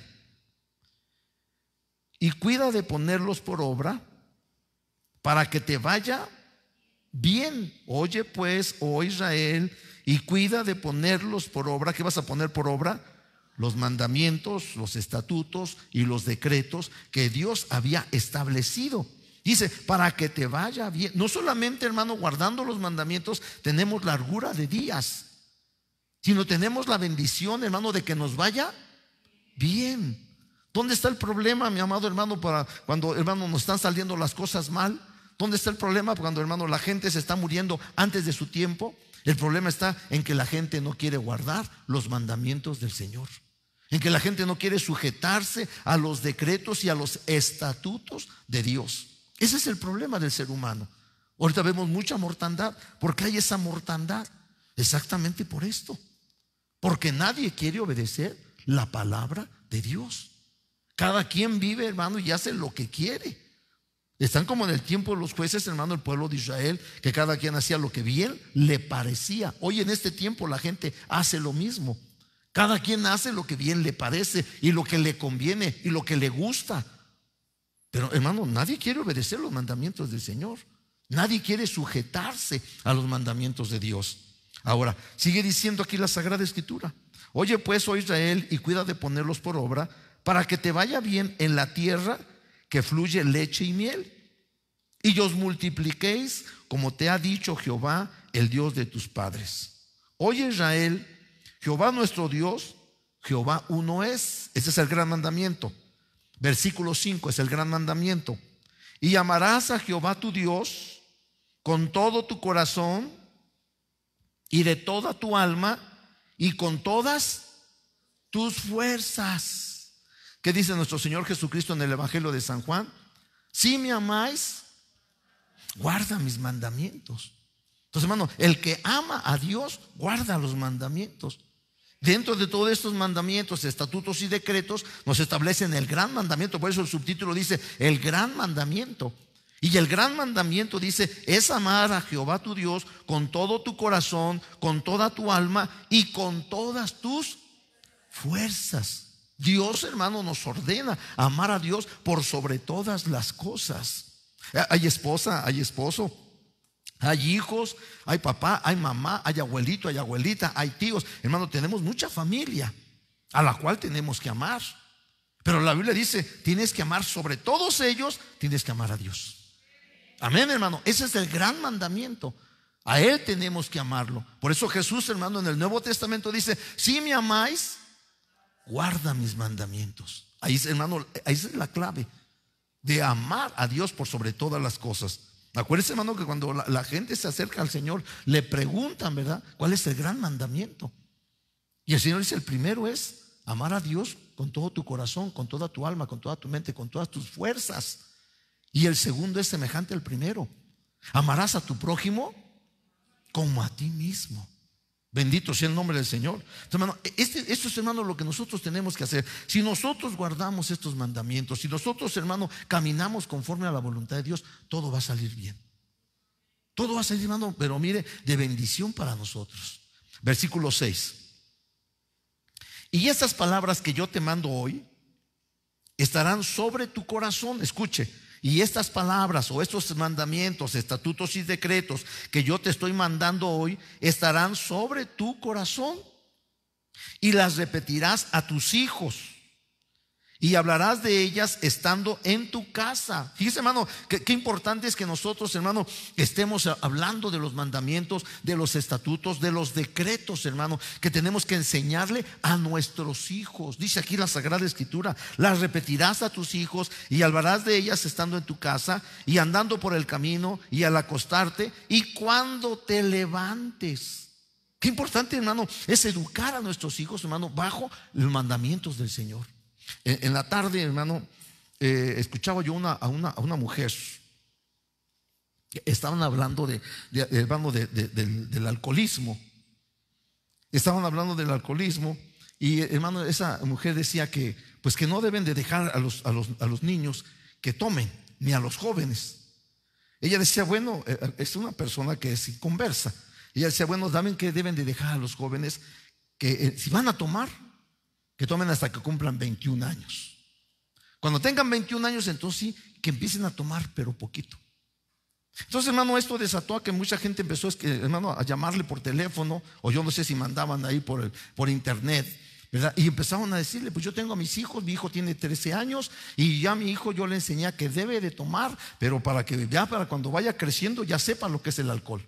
y cuida de ponerlos por obra para que te vaya bien. Oye pues, oh Israel, y cuida de ponerlos por obra. ¿Qué vas a poner por obra? Los mandamientos, los estatutos y los decretos que Dios había establecido. Dice: para que te vaya bien. No solamente, hermano, guardando los mandamientos tenemos largura de días, sino tenemos la bendición, hermano, de que nos vaya bien. ¿Dónde está el problema, mi amado hermano, para cuando, hermano, nos están saliendo las cosas mal? ¿Dónde está el problema cuando, hermano, la gente se está muriendo antes de su tiempo? El problema está en que la gente no quiere guardar los mandamientos del Señor, en que la gente no quiere sujetarse a los decretos y a los estatutos de Dios. Ese es el problema del ser humano. Ahorita vemos mucha mortandad. ¿Por qué hay esa mortandad? Exactamente por esto, porque nadie quiere obedecer la palabra de Dios. Cada quien vive, hermano, y hace lo que quiere. Están como en el tiempo de los jueces, hermano, el pueblo de Israel, que cada quien hacía lo que bien le parecía. Hoy en este tiempo la gente hace lo mismo. Cada quien hace lo que bien le parece y lo que le conviene y lo que le gusta. Pero, hermano, nadie quiere obedecer los mandamientos del Señor. Nadie quiere sujetarse a los mandamientos de Dios. Ahora, sigue diciendo aquí la Sagrada Escritura: oye pues, oh Israel, y cuida de ponerlos por obra para que te vaya bien en la tierra que fluye leche y miel, y os multipliquéis como te ha dicho Jehová, el Dios de tus padres. Oye Israel, Jehová nuestro Dios, Jehová uno es. Ese es el gran mandamiento. Versículo cinco es el gran mandamiento: y amarás a Jehová tu Dios con todo tu corazón y de toda tu alma y con todas tus fuerzas. ¿Qué dice nuestro Señor Jesucristo en el Evangelio de San Juan? Si me amáis, guarda mis mandamientos. Entonces, hermano, el que ama a Dios guarda los mandamientos. Dentro de todos estos mandamientos, estatutos y decretos, nos establecen el gran mandamiento. Por eso el subtítulo dice el gran mandamiento. Y el gran mandamiento dice: es amar a Jehová tu Dios con todo tu corazón, con toda tu alma y con todas tus fuerzas. Dios, hermano, nos ordena amar a Dios por sobre todas las cosas. Hay esposa, hay esposo, hay hijos, hay papá, hay mamá, hay abuelito, hay abuelita, hay tíos. Hermano, tenemos mucha familia a la cual tenemos que amar. Pero la Biblia dice: tienes que amar sobre todos ellos, tienes que amar a Dios. Amén, hermano. Ese es el gran mandamiento. A Él tenemos que amarlo. Por eso Jesús, hermano, en el Nuevo Testamento dice: si me amáis, guarda mis mandamientos. Ahí, hermano, ahí es la clave de amar a Dios por sobre todas las cosas. Acuérdese, hermano, que cuando la, la gente se acerca al Señor, le preguntan, ¿verdad?, ¿cuál es el gran mandamiento? Y el Señor dice, el primero es amar a Dios con todo tu corazón, con toda tu alma, con toda tu mente, con todas tus fuerzas. Y el segundo es semejante al primero: amarás a tu prójimo como a ti mismo. Bendito sea el nombre del Señor. Entonces, hermano, este, esto es, hermano, lo que nosotros tenemos que hacer. Si nosotros guardamos estos mandamientos, si nosotros, hermano, caminamos conforme a la voluntad de Dios, todo va a salir bien. Todo va a salir, hermano, pero mire, de bendición para nosotros. Versículo seis. Y estas palabras que yo te mando hoy estarán sobre tu corazón. Escuche. Y estas palabras o estos mandamientos, estatutos y decretos que yo te estoy mandando hoy estarán sobre tu corazón, y las repetirás a tus hijos, y hablarás de ellas estando en tu casa. Fíjese, hermano, qué, qué importante es que nosotros, hermano, estemos hablando de los mandamientos, de los estatutos, de los decretos, hermano, que tenemos que enseñarle a nuestros hijos. Dice aquí la Sagrada Escritura: las repetirás a tus hijos y hablarás de ellas estando en tu casa, y andando por el camino, y al acostarte, y cuando te levantes. Qué importante, hermano, es educar a nuestros hijos, hermano, bajo los mandamientos del Señor. En la tarde, hermano, eh, escuchaba yo una, a, una, a una mujer. Estaban hablando de, de, de, hermano, de, de, del, del alcoholismo. Estaban hablando del alcoholismo. Y, hermano, esa mujer decía que, pues, que no deben de dejar a los, a los, a los niños que tomen, ni a los jóvenes. Ella decía, bueno, es una persona que es inconversa. Ella decía, bueno, ¿saben qué deben de dejar a los jóvenes? Que eh, si van a tomar, que tomen hasta que cumplan veintiún años. Cuando tengan veintiún años, entonces sí, que empiecen a tomar, pero poquito. Entonces, hermano, esto desató a que mucha gente empezó, hermano, a llamarle por teléfono, o yo no sé si mandaban ahí por, el, por internet, ¿verdad? Y empezaron a decirle, pues yo tengo a mis hijos, mi hijo tiene trece años, y ya a mi hijo yo le enseñé que debe de tomar, pero para que ya para cuando vaya creciendo ya sepa lo que es el alcohol.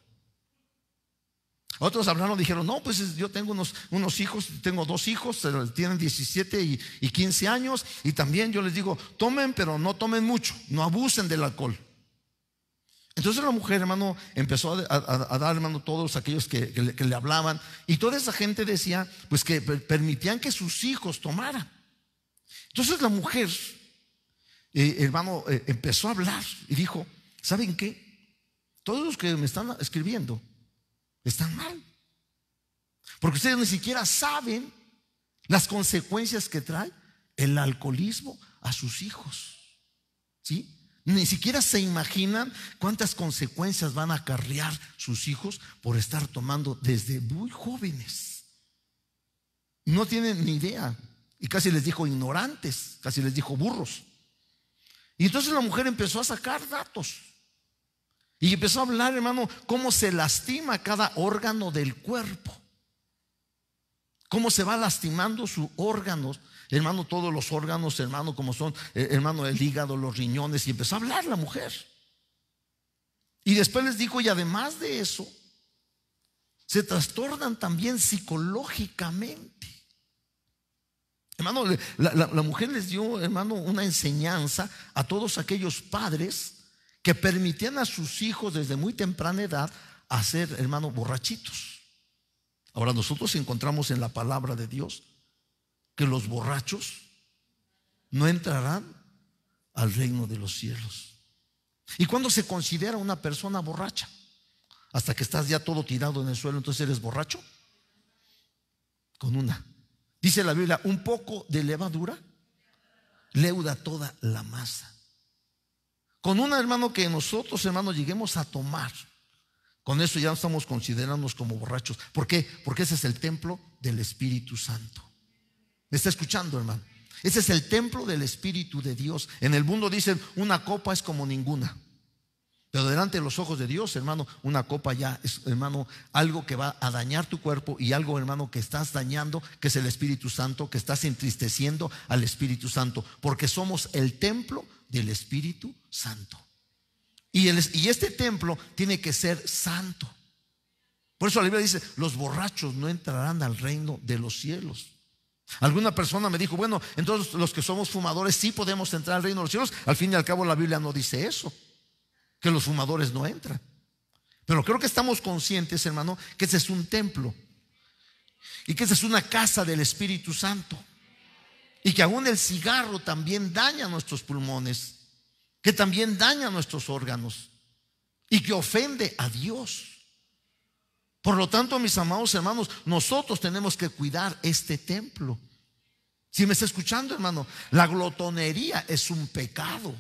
Otros hablaron, dijeron, no, pues yo tengo unos, unos hijos, tengo dos hijos, tienen diecisiete y, y quince años, y también yo les digo, tomen, pero no tomen mucho, no abusen del alcohol. Entonces la mujer, hermano, empezó a, a, a dar, hermano, todos aquellos que, que, le, que le hablaban, y toda esa gente decía, pues que permitían que sus hijos tomaran. Entonces la mujer, eh, hermano, eh, empezó a hablar y dijo, ¿saben qué? Todos los que me están escribiendo están mal, porque ustedes ni siquiera saben las consecuencias que trae el alcoholismo a sus hijos, ¿sí? Ni siquiera se imaginan cuántas consecuencias van a acarrear sus hijos por estar tomando desde muy jóvenes. No tienen ni idea, y casi les dijo ignorantes, casi les dijo burros. Y entonces la mujer empezó a sacar datos y empezó a hablar, hermano, cómo se lastima cada órgano del cuerpo, cómo se va lastimando sus órganos, hermano, todos los órganos, hermano, como son, eh, hermano, el hígado, los riñones. Y empezó a hablar la mujer. Y después les dijo, y además de eso, se trastornan también psicológicamente. Hermano, la, la, la mujer les dio, hermano, una enseñanza a todos aquellos padres que permitían a sus hijos desde muy temprana edad a ser, hermano, borrachitos. Ahora nosotros encontramos en la palabra de Dios que los borrachos no entrarán al reino de los cielos. ¿Y cuándo se considera una persona borracha? Hasta que estás ya todo tirado en el suelo, entonces eres borracho. Con una, dice la Biblia, un poco de levadura leuda toda la masa. Con una, hermano, que nosotros, hermano, lleguemos a tomar, con eso ya estamos considerándonos como borrachos. ¿Por qué? Porque ese es el templo del Espíritu Santo. ¿Me está escuchando, hermano? Ese es el templo del Espíritu de Dios. En el mundo dicen, una copa es como ninguna, pero delante de los ojos de Dios, hermano, una copa ya es, hermano, algo que va a dañar tu cuerpo, y algo, hermano, que estás dañando, que es el Espíritu Santo, que estás entristeciendo al Espíritu Santo, porque somos el templo del Espíritu Santo. Y, el, y este templo tiene que ser santo. Por eso la Biblia dice, los borrachos no entrarán al reino de los cielos. Alguna persona me dijo, bueno, entonces los que somos fumadores sí podemos entrar al reino de los cielos. Al fin y al cabo la Biblia no dice eso, que los fumadores no entran. Pero creo que estamos conscientes, hermano, que ese es un templo. y que esta es una casa del Espíritu Santo, y que aún el cigarro también daña nuestros pulmones, que también daña nuestros órganos y que ofende a Dios. Por lo tanto, mis amados hermanos, nosotros tenemos que cuidar este templo. Si me está escuchando, hermano, la glotonería es un pecado.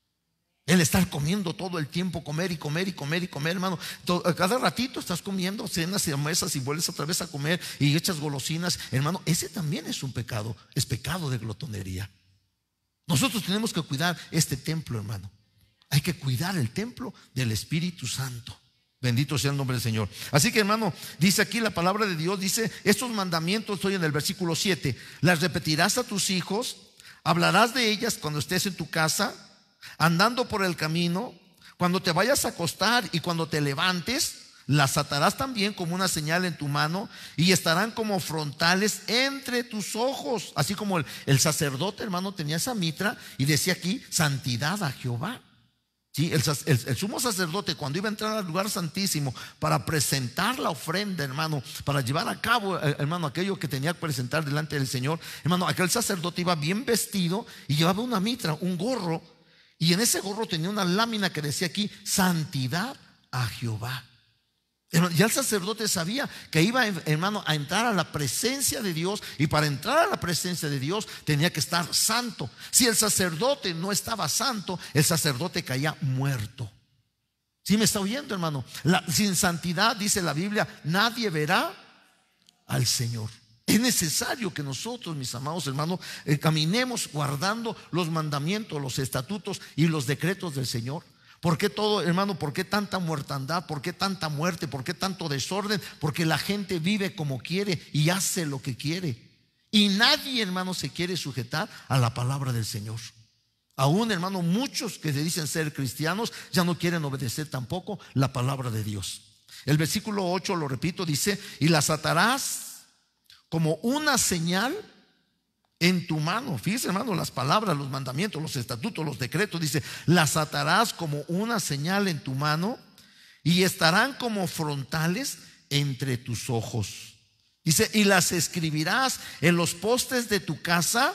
El estar comiendo todo el tiempo, comer y comer y comer y comer, hermano. Cada ratito estás comiendo cenas y mesas y vuelves otra vez a comer y echas golosinas, hermano. Ese también es un pecado, es pecado de glotonería. Nosotros tenemos que cuidar este templo, hermano. Hay que cuidar el templo del Espíritu Santo. Bendito sea el nombre del Señor. Así que, hermano, dice aquí la palabra de Dios, dice: estos mandamientos, estoy en el versículo siete, las repetirás a tus hijos, hablarás de ellas cuando estés en tu casa, andando por el camino, cuando te vayas a acostar y cuando te levantes. Las atarás también como una señal en tu mano y estarán como frontales entre tus ojos. Así como el, el sacerdote, hermano, tenía esa mitra y decía aquí: santidad a Jehová. ¿Sí? El, el, el sumo sacerdote, cuando iba a entrar al lugar santísimo para presentar la ofrenda, hermano, para llevar a cabo, hermano, aquello que tenía que presentar delante del Señor, hermano, aquel sacerdote iba bien vestido y llevaba una mitra, un gorro, y en ese gorro tenía una lámina que decía aquí: santidad a Jehová. Ya el sacerdote sabía que iba, hermano, a entrar a la presencia de Dios, y para entrar a la presencia de Dios tenía que estar santo. Si el sacerdote no estaba santo, el sacerdote caía muerto. ¿Sí me está oyendo, hermano? La, sin santidad, dice la Biblia, nadie verá al Señor. Es necesario que nosotros, mis amados hermanos, eh, caminemos guardando los mandamientos, los estatutos y los decretos del Señor. ¿Por qué todo, hermano? ¿Por qué tanta muertandad? ¿Por qué tanta muerte? ¿Por qué tanto desorden? Porque la gente vive como quiere y hace lo que quiere. Y nadie, hermano, se quiere sujetar a la palabra del Señor. Aún, hermano, muchos que se dicen ser cristianos ya no quieren obedecer tampoco la palabra de Dios. El versículo ocho, lo repito, dice: y las atarás como una señal en tu mano. Fíjese, hermano, las palabras, los mandamientos, los estatutos, los decretos. Dice: las atarás como una señal en tu mano y estarán como frontales entre tus ojos. Dice: y las escribirás en los postes de tu casa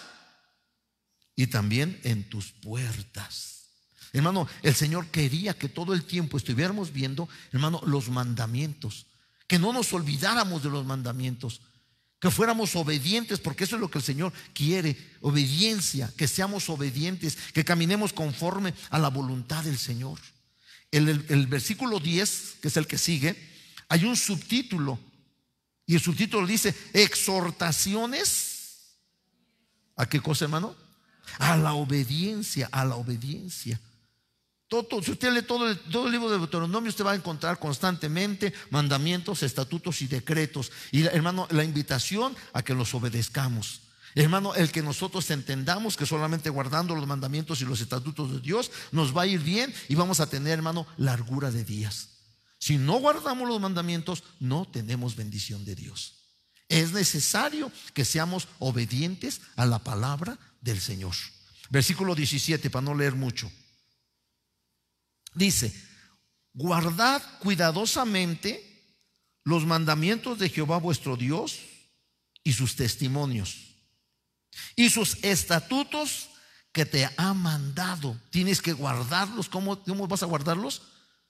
y también en tus puertas. Hermano, el Señor quería que todo el tiempo estuviéramos viendo, hermano, los mandamientos, que no nos olvidáramos de los mandamientos, que fuéramos obedientes, porque eso es lo que el Señor quiere: obediencia, que seamos obedientes, que caminemos conforme a la voluntad del Señor. El, el, el versículo diez, que es el que sigue, hay un subtítulo, y el subtítulo dice: exhortaciones. ¿A qué cosa, hermano? A la obediencia, a la obediencia. Todo, si usted lee todo el, todo el libro de Deuteronomio, usted va a encontrar constantemente mandamientos, estatutos y decretos. Y, hermano, la invitación a que los obedezcamos. Hermano, el que nosotros entendamos que solamente guardando los mandamientos y los estatutos de Dios nos va a ir bien y vamos a tener, hermano, largura de días. Si no guardamos los mandamientos, no tenemos bendición de Dios. Es necesario que seamos obedientes a la palabra del Señor. Versículo diecisiete, para no leer mucho. Dice: guardad cuidadosamente los mandamientos de Jehová vuestro Dios y sus testimonios y sus estatutos que te ha mandado. Tienes que guardarlos. ¿Cómo, cómo vas a guardarlos?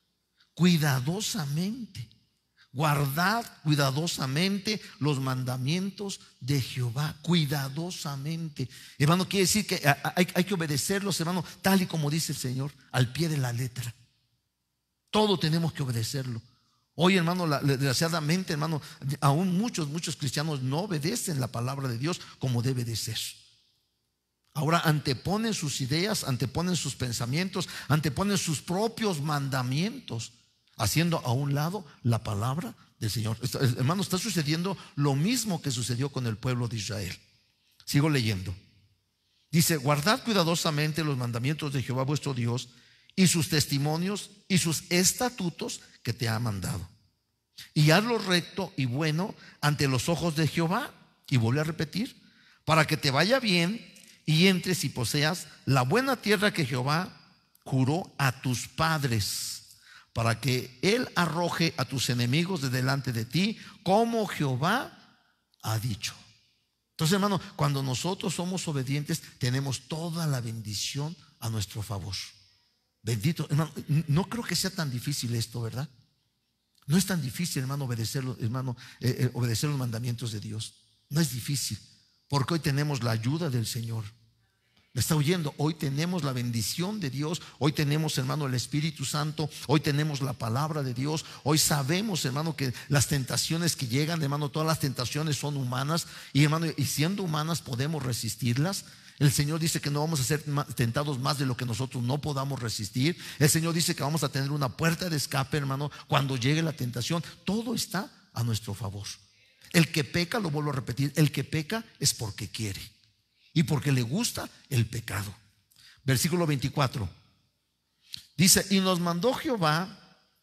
Cuidadosamente. Guardad cuidadosamente los mandamientos de Jehová. Cuidadosamente, hermano, quiere decir que hay, hay que obedecerlos, hermano, tal y como dice el Señor, al pie de la letra. Todo tenemos que obedecerlo. Hoy, hermano, la, desgraciadamente, hermano, aún muchos, muchos cristianos no obedecen la palabra de Dios como debe de ser. Ahora anteponen sus ideas, anteponen sus pensamientos, anteponen sus propios mandamientos, haciendo a un lado la palabra del Señor. Hermano, está sucediendo lo mismo que sucedió con el pueblo de Israel. Sigo leyendo. Dice: guardad cuidadosamente los mandamientos de Jehová vuestro Dios y sus testimonios y sus estatutos que te ha mandado, y haz lo recto y bueno ante los ojos de Jehová. Y vuelve a repetir: para que te vaya bien y entres y poseas la buena tierra que Jehová juró a tus padres, para que Él arroje a tus enemigos de delante de ti, como Jehová ha dicho. Entonces, hermano, cuando nosotros somos obedientes, tenemos toda la bendición a nuestro favor. Bendito, hermano, no creo que sea tan difícil esto, ¿verdad? No es tan difícil, hermano, obedecer, hermano, eh, eh, obedecer los mandamientos de Dios. No es difícil, porque hoy tenemos la ayuda del Señor. ¿Me está oyendo? Hoy tenemos la bendición de Dios. Hoy tenemos, hermano, el Espíritu Santo. Hoy tenemos la palabra de Dios. Hoy sabemos, hermano, que las tentaciones que llegan, hermano, todas las tentaciones son humanas. Y, hermano, y siendo humanas podemos resistirlas. El Señor dice que no vamos a ser tentados más de lo que nosotros no podamos resistir. El Señor dice que vamos a tener una puerta de escape, hermano, cuando llegue la tentación. Todo está a nuestro favor. El que peca, lo vuelvo a repetir, el que peca es porque quiere y porque le gusta el pecado. Versículo veinticuatro dice: y nos mandó Jehová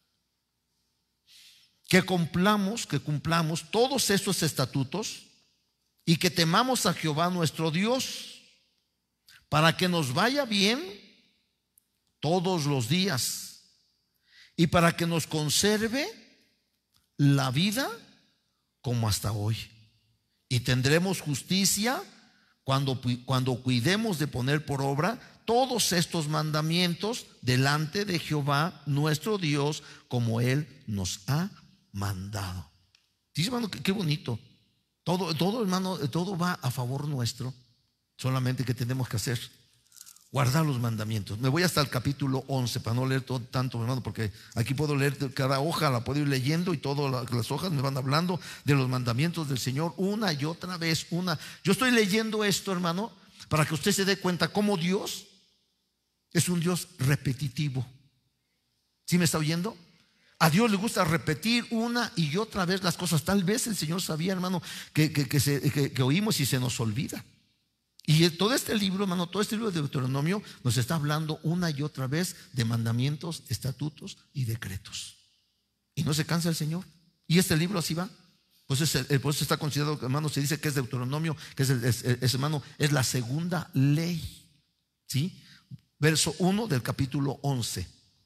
que cumplamos, que cumplamos todos estos estatutos y que temamos a Jehová nuestro Dios, para que nos vaya bien todos los días y para que nos conserve la vida como hasta hoy. Y tendremos justicia cuando, cuando cuidemos de poner por obra todos estos mandamientos delante de Jehová nuestro Dios, como Él nos ha mandado. Dice, hermano, qué, qué bonito. Todo, todo, hermano, todo va a favor nuestro. Solamente que tenemos que hacer, guardar los mandamientos. Me voy hasta el capítulo once para no leer todo, tanto, hermano, porque aquí puedo leer cada hoja, la puedo ir leyendo y todas las hojas me van hablando de los mandamientos del Señor una y otra vez. Una. Yo estoy leyendo esto, hermano, para que usted se dé cuenta cómo Dios es un Dios repetitivo. ¿Sí me está oyendo? A Dios le gusta repetir una y otra vez las cosas. Tal vez el Señor sabía, hermano, que, que, que, se, que, que oímos y se nos olvida. Y todo este libro, hermano, todo este libro de Deuteronomio nos está hablando una y otra vez de mandamientos, estatutos y decretos. Y no se cansa el Señor. Y este libro así va. Pues es el, por eso está considerado, hermano, se dice que es Deuteronomio, que es, el, es, es, hermano, es la segunda ley. ¿Sí? Verso uno del capítulo once.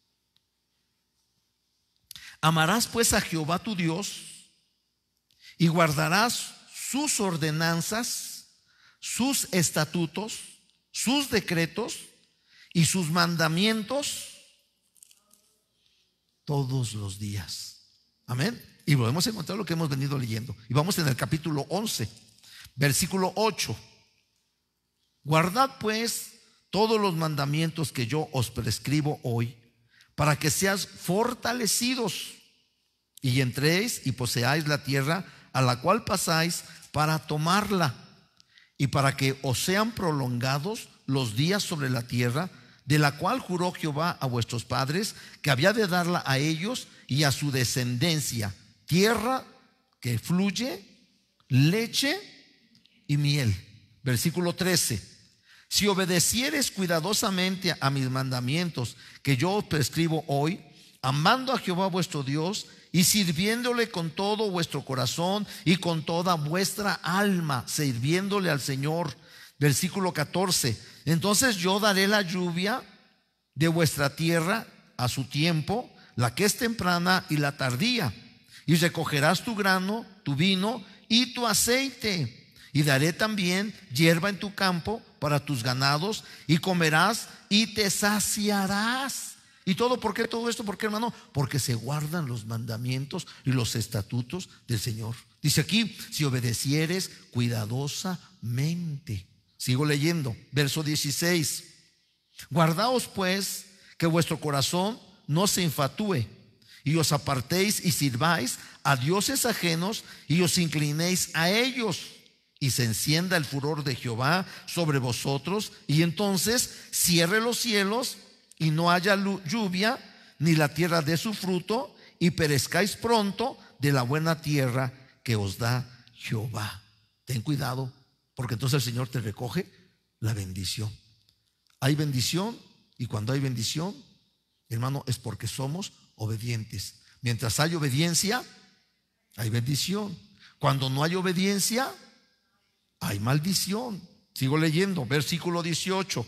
Amarás pues a Jehová tu Dios y guardarás sus ordenanzas, sus estatutos, sus decretos y sus mandamientos todos los días. Amén. Y volvemos a encontrar lo que hemos venido leyendo. Y vamos en el capítulo once, versículo ocho. Guardad pues todos los mandamientos que yo os prescribo hoy, para que seas fortalecidos y entréis y poseáis la tierra a la cual pasáis para tomarla, y para que os sean prolongados los días sobre la tierra, de la cual juró Jehová a vuestros padres, que había de darla a ellos y a su descendencia, tierra que fluye leche y miel. Versículo trece. Si obedecieres cuidadosamente a mis mandamientos que yo os prescribo hoy, amando a Jehová vuestro Dios y sirviéndole con todo vuestro corazón y con toda vuestra alma, sirviéndole al Señor. Versículo catorce. Entonces yo daré la lluvia de vuestra tierra a su tiempo, la que es temprana y la tardía, y recogerás tu grano, tu vino y tu aceite, y daré también hierba en tu campo para tus ganados, y comerás y te saciarás. ¿Y todo por qué? Todo esto, ¿por qué, hermano? Porque se guardan los mandamientos y los estatutos del Señor. Dice aquí, si obedecieres cuidadosamente. Sigo leyendo, verso dieciséis. Guardaos pues que vuestro corazón no se infatúe, y os apartéis y sirváis a dioses ajenos, y os inclinéis a ellos, y se encienda el furor de Jehová sobre vosotros, y entonces cierre los cielos y no haya lluvia, ni la tierra dé su fruto, y perezcáis pronto de la buena tierra que os da Jehová. Ten cuidado, porque entonces el Señor te recoge la bendición. Hay bendición, y cuando hay bendición, hermano, es porque somos obedientes. Mientras hay obediencia, hay bendición. Cuando no hay obediencia, hay maldición. Sigo leyendo, versículo dieciocho.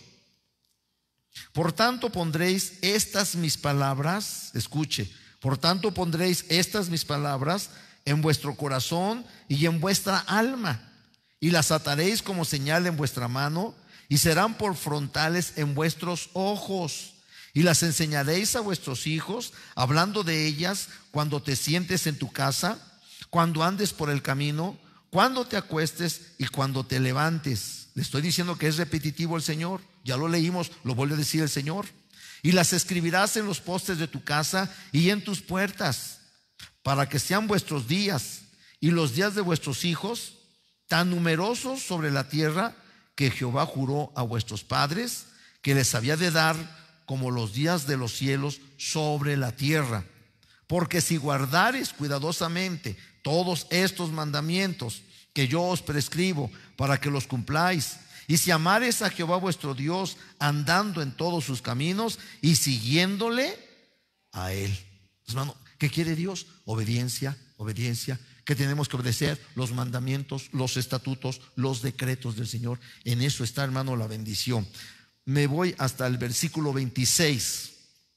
Por tanto pondréis estas mis palabras, escuche, por tanto pondréis estas mis palabras en vuestro corazón y en vuestra alma, y las ataréis como señal en vuestra mano, y serán por frontales en vuestros ojos, y las enseñaréis a vuestros hijos, hablando de ellas cuando te sientes en tu casa, cuando andes por el camino, cuando te acuestes y cuando te levantes. Le estoy diciendo que es repetitivo el Señor, ya lo leímos, lo vuelve a decir el Señor. Y las escribirás en los postes de tu casa y en tus puertas, para que sean vuestros días y los días de vuestros hijos tan numerosos sobre la tierra que Jehová juró a vuestros padres que les había de dar, como los días de los cielos sobre la tierra. Porque si guardares cuidadosamente todos estos mandamientos que yo os prescribo para que los cumpláis, y si amares a Jehová vuestro Dios andando en todos sus caminos y siguiéndole a Él. Hermano, ¿qué quiere Dios? Obediencia, obediencia. Que tenemos que obedecer los mandamientos, los estatutos, los decretos del Señor. En eso está, hermano, la bendición. Me voy hasta el versículo veintiséis.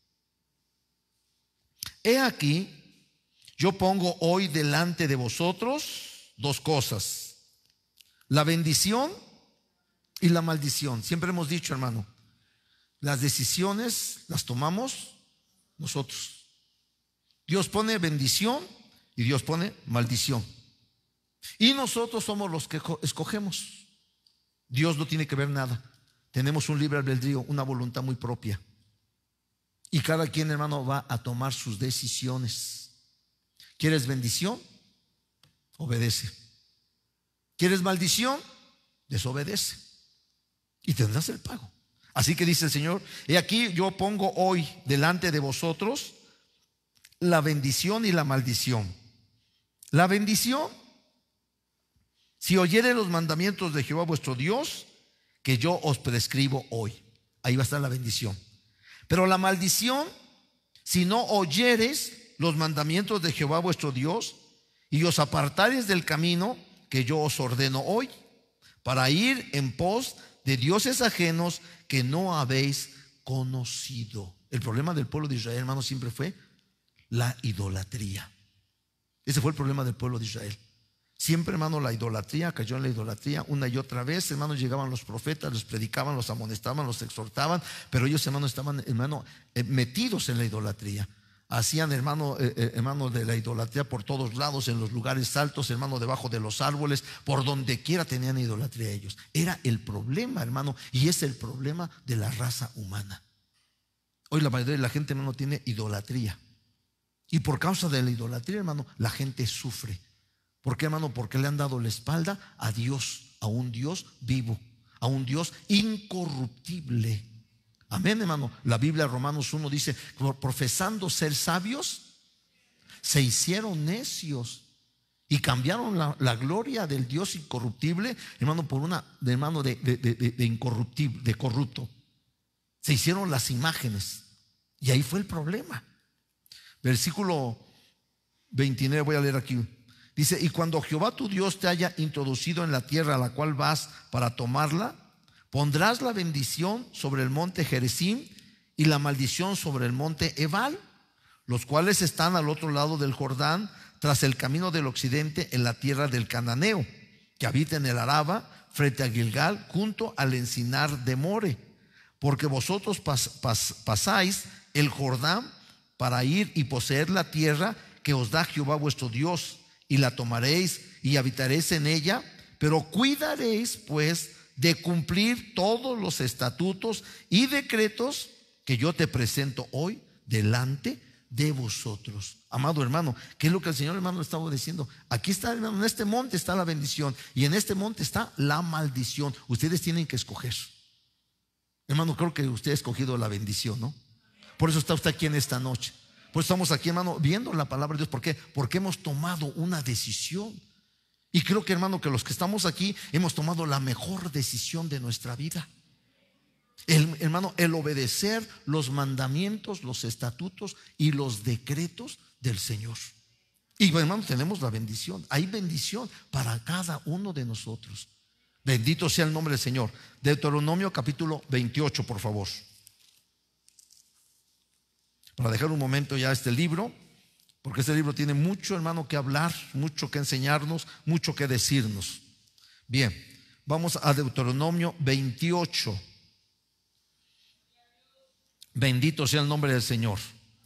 He aquí, yo pongo hoy delante de vosotros dos cosas: la bendición y la maldición. Siempre hemos dicho, hermano, las decisiones las tomamos nosotros. Dios pone bendición y Dios pone maldición, y nosotros somos los que escogemos. Dios no tiene que ver nada. Tenemos un libre albedrío, una voluntad muy propia, y cada quien, hermano, va a tomar sus decisiones. ¿Quieres bendición? Obedece. ¿Quieres maldición? Desobedece, y tendrás el pago. Así que dice el Señor: he aquí, yo pongo hoy delante de vosotros la bendición y la maldición. La bendición: si oyereis los mandamientos de Jehová vuestro Dios, que yo os prescribo hoy. Ahí va a estar la bendición. Pero la maldición: si no oyereis los mandamientos de Jehová vuestro Dios, y os apartareis del camino que yo os ordeno hoy, para ir en pos de dioses ajenos que no habéis conocido. El problema del pueblo de Israel, hermano, siempre fue la idolatría. Ese fue el problema del pueblo de Israel. Siempre, hermano, la idolatría, cayó en la idolatría una y otra vez. Hermano, llegaban los profetas, los predicaban, los amonestaban, los exhortaban, pero ellos, hermano, estaban, hermano, metidos en la idolatría. Hacían, hermano, eh, hermano, de la idolatría por todos lados, en los lugares altos, hermano, debajo de los árboles, por donde quiera tenían idolatría ellos. Era el problema, hermano, y es el problema de la raza humana. Hoy la mayoría de la gente, hermano, tiene idolatría, y por causa de la idolatría, hermano, la gente sufre. ¿Por qué, hermano? Porque le han dado la espalda a Dios, a un Dios vivo, a un Dios incorruptible. Amén, hermano. La Biblia, Romanos uno, dice: profesando ser sabios, se hicieron necios y cambiaron la, la gloria del Dios incorruptible, hermano, por una, de, hermano, de, de, de, de incorruptible, de corrupto. Se hicieron las imágenes, y ahí fue el problema. Versículo veintinueve, voy a leer aquí. Dice: y cuando Jehová tu Dios te haya introducido en la tierra a la cual vas para tomarla, pondrás la bendición sobre el monte Gerizim y la maldición sobre el monte Ebal, los cuales están al otro lado del Jordán, tras el camino del occidente, en la tierra del Cananeo, que habita en el Araba, frente a Gilgal, junto al encinar de More. Porque vosotros pas, pas, pasáis el Jordán para ir y poseer la tierra que os da Jehová vuestro Dios, y la tomaréis y habitaréis en ella, pero cuidaréis pues de cumplir todos los estatutos y decretos que yo te presento hoy delante de vosotros. Amado hermano, ¿qué es lo que el Señor, hermano, le estaba diciendo? Aquí está, hermano, en este monte está la bendición, y en este monte está la maldición. Ustedes tienen que escoger. Hermano, creo que usted ha escogido la bendición, ¿no? Por eso está usted aquí en esta noche. Pues estamos aquí, hermano, viendo la palabra de Dios. ¿Por qué? Porque hemos tomado una decisión. Y creo que, hermano, que los que estamos aquí hemos tomado la mejor decisión de nuestra vida. El, hermano, el obedecer los mandamientos, los estatutos y los decretos del Señor. Y, hermano, tenemos la bendición. Hay bendición para cada uno de nosotros. Bendito sea el nombre del Señor. Deuteronomio capítulo veintiocho, por favor. Para dejar un momento ya este libro porque este libro tiene mucho, hermano, que hablar, mucho que enseñarnos, mucho que decirnos. Bien, vamos a Deuteronomio veintiocho. Bendito sea el nombre del Señor.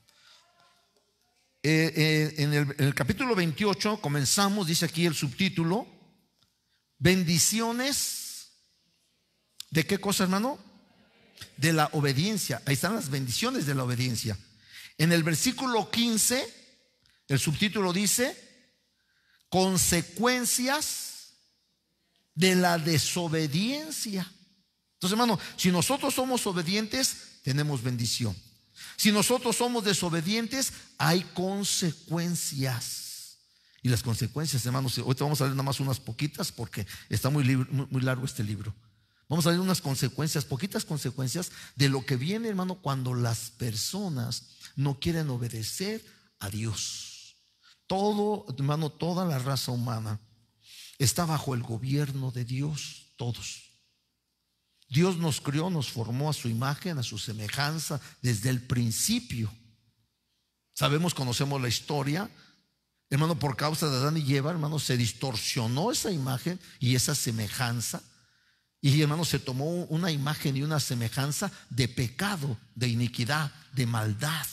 Eh, eh, en, el, en el capítulo veintiocho comenzamos, dice aquí el subtítulo, bendiciones. ¿De qué cosa, hermano? De la obediencia. Ahí están las bendiciones de la obediencia. En el versículo quince, el subtítulo dice, consecuencias de la desobediencia. Entonces, hermano, si nosotros somos obedientes, tenemos bendición. Si nosotros somos desobedientes, hay consecuencias. Y las consecuencias, hermanos, ahorita vamos a leer nada más unas poquitas porque está muy, muy, muy largo este libro. Vamos a ver unas consecuencias, poquitas consecuencias de lo que viene, hermano, cuando las personas no quieren obedecer a Dios. Todo, hermano, toda la raza humana está bajo el gobierno de Dios, todos. Dios nos crió, nos formó a su imagen, a su semejanza desde el principio. Sabemos, conocemos la historia, hermano, por causa de Adán y Eva, hermano, se distorsionó esa imagen y esa semejanza. Y, hermano, se tomó una imagen y una semejanza de pecado, de iniquidad, de maldad.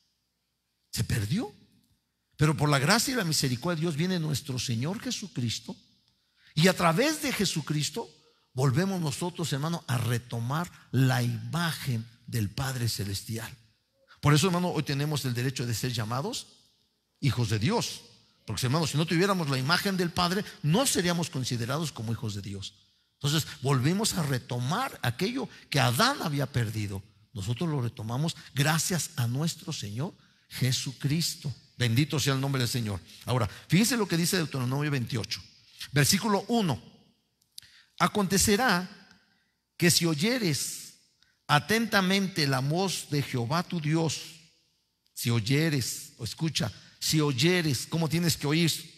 Se perdió. Pero por la gracia y la misericordia de Dios viene nuestro Señor Jesucristo. Y a través de Jesucristo volvemos nosotros, hermano, a retomar la imagen del Padre Celestial. Por eso, hermano, hoy tenemos el derecho de ser llamados hijos de Dios. Porque, hermano, si no tuviéramos la imagen del Padre, no seríamos considerados como hijos de Dios. Entonces volvemos a retomar aquello que Adán había perdido. Nosotros lo retomamos gracias a nuestro Señor Jesucristo. Bendito sea el nombre del Señor. Ahora, fíjense lo que dice Deuteronomio veintiocho, versículo uno. Acontecerá que si oyeres atentamente la voz de Jehová tu Dios, si oyeres, o escucha, si oyeres, ¿cómo tienes que oír?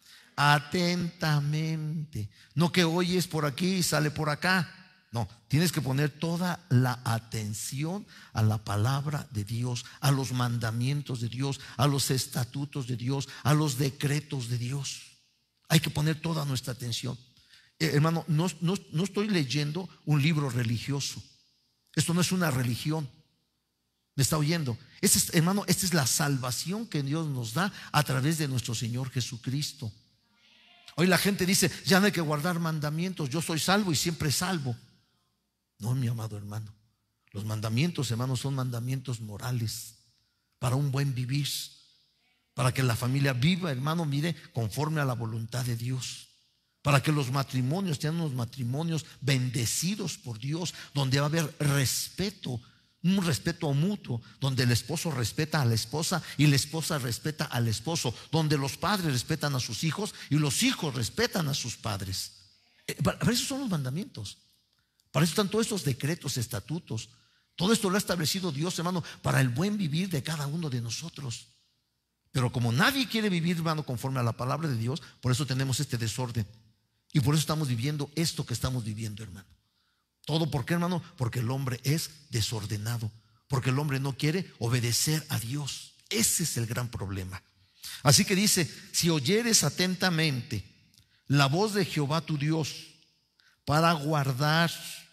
Atentamente. No que oyes por aquí y sale por acá. No, tienes que poner toda la atención a la palabra de Dios, a los mandamientos de Dios, a los estatutos de Dios, a los decretos de Dios. Hay que poner toda nuestra atención. Eh, hermano, no, no, no estoy leyendo un libro religioso. Esto no es una religión. ¿Me está oyendo? Este es, hermano, esta es la salvación que Dios nos da a través de nuestro Señor Jesucristo. Hoy la gente dice, ya no hay que guardar mandamientos, yo soy salvo y siempre salvo. No, mi amado hermano, los mandamientos, hermanos, son mandamientos morales para un buen vivir, para que la familia viva, hermano, mire, conforme a la voluntad de Dios, para que los matrimonios sean unos matrimonios bendecidos por Dios, donde va a haber respeto, un respeto mutuo, donde el esposo respeta a la esposa y la esposa respeta al esposo, donde los padres respetan a sus hijos y los hijos respetan a sus padres. Para eso son los mandamientos, para eso están todos estos decretos, estatutos. Todo esto lo ha establecido Dios, hermano, para el buen vivir de cada uno de nosotros. Pero como nadie quiere vivir, hermano, conforme a la palabra de Dios, por eso tenemos este desorden y por eso estamos viviendo esto que estamos viviendo, hermano. ¿Todo por qué, hermano? Porque el hombre es desordenado, porque el hombre no quiere obedecer a Dios. Ese es el gran problema. Así que dice, si oyeres atentamente la voz de Jehová tu Dios para guardar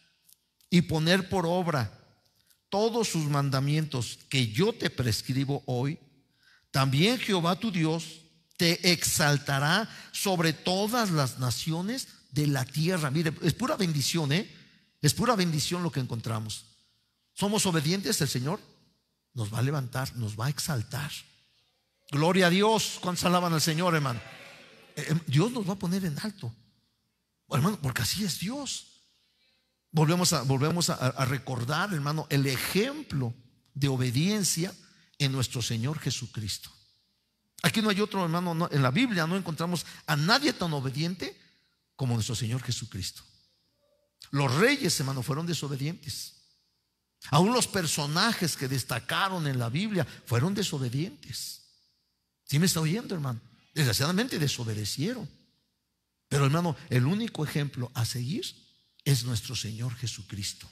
y poner por obra todos sus mandamientos que yo te prescribo hoy, también Jehová tu Dios te exaltará sobre todas las naciones de la tierra. Mire, es pura bendición, ¿eh? Es pura bendición lo que encontramos. Somos obedientes, el Señor nos va a levantar, nos va a exaltar. Gloria a Dios. ¿Cuántos alaban al Señor, hermano? Eh, Dios nos va a poner en alto, hermano, porque así es Dios. Volvemos a, volvemos a, a recordar, hermano, el ejemplo de obediencia en nuestro Señor Jesucristo. Aquí no hay otro, hermano, no, en la Biblia no encontramos a nadie tan obediente como nuestro Señor Jesucristo. Los reyes, hermano, fueron desobedientes. Aún los personajes que destacaron en la Biblia fueron desobedientes. ¿Sí me está oyendo, hermano? Desgraciadamente desobedecieron. Pero, hermano, el único ejemplo a seguir es nuestro Señor Jesucristo.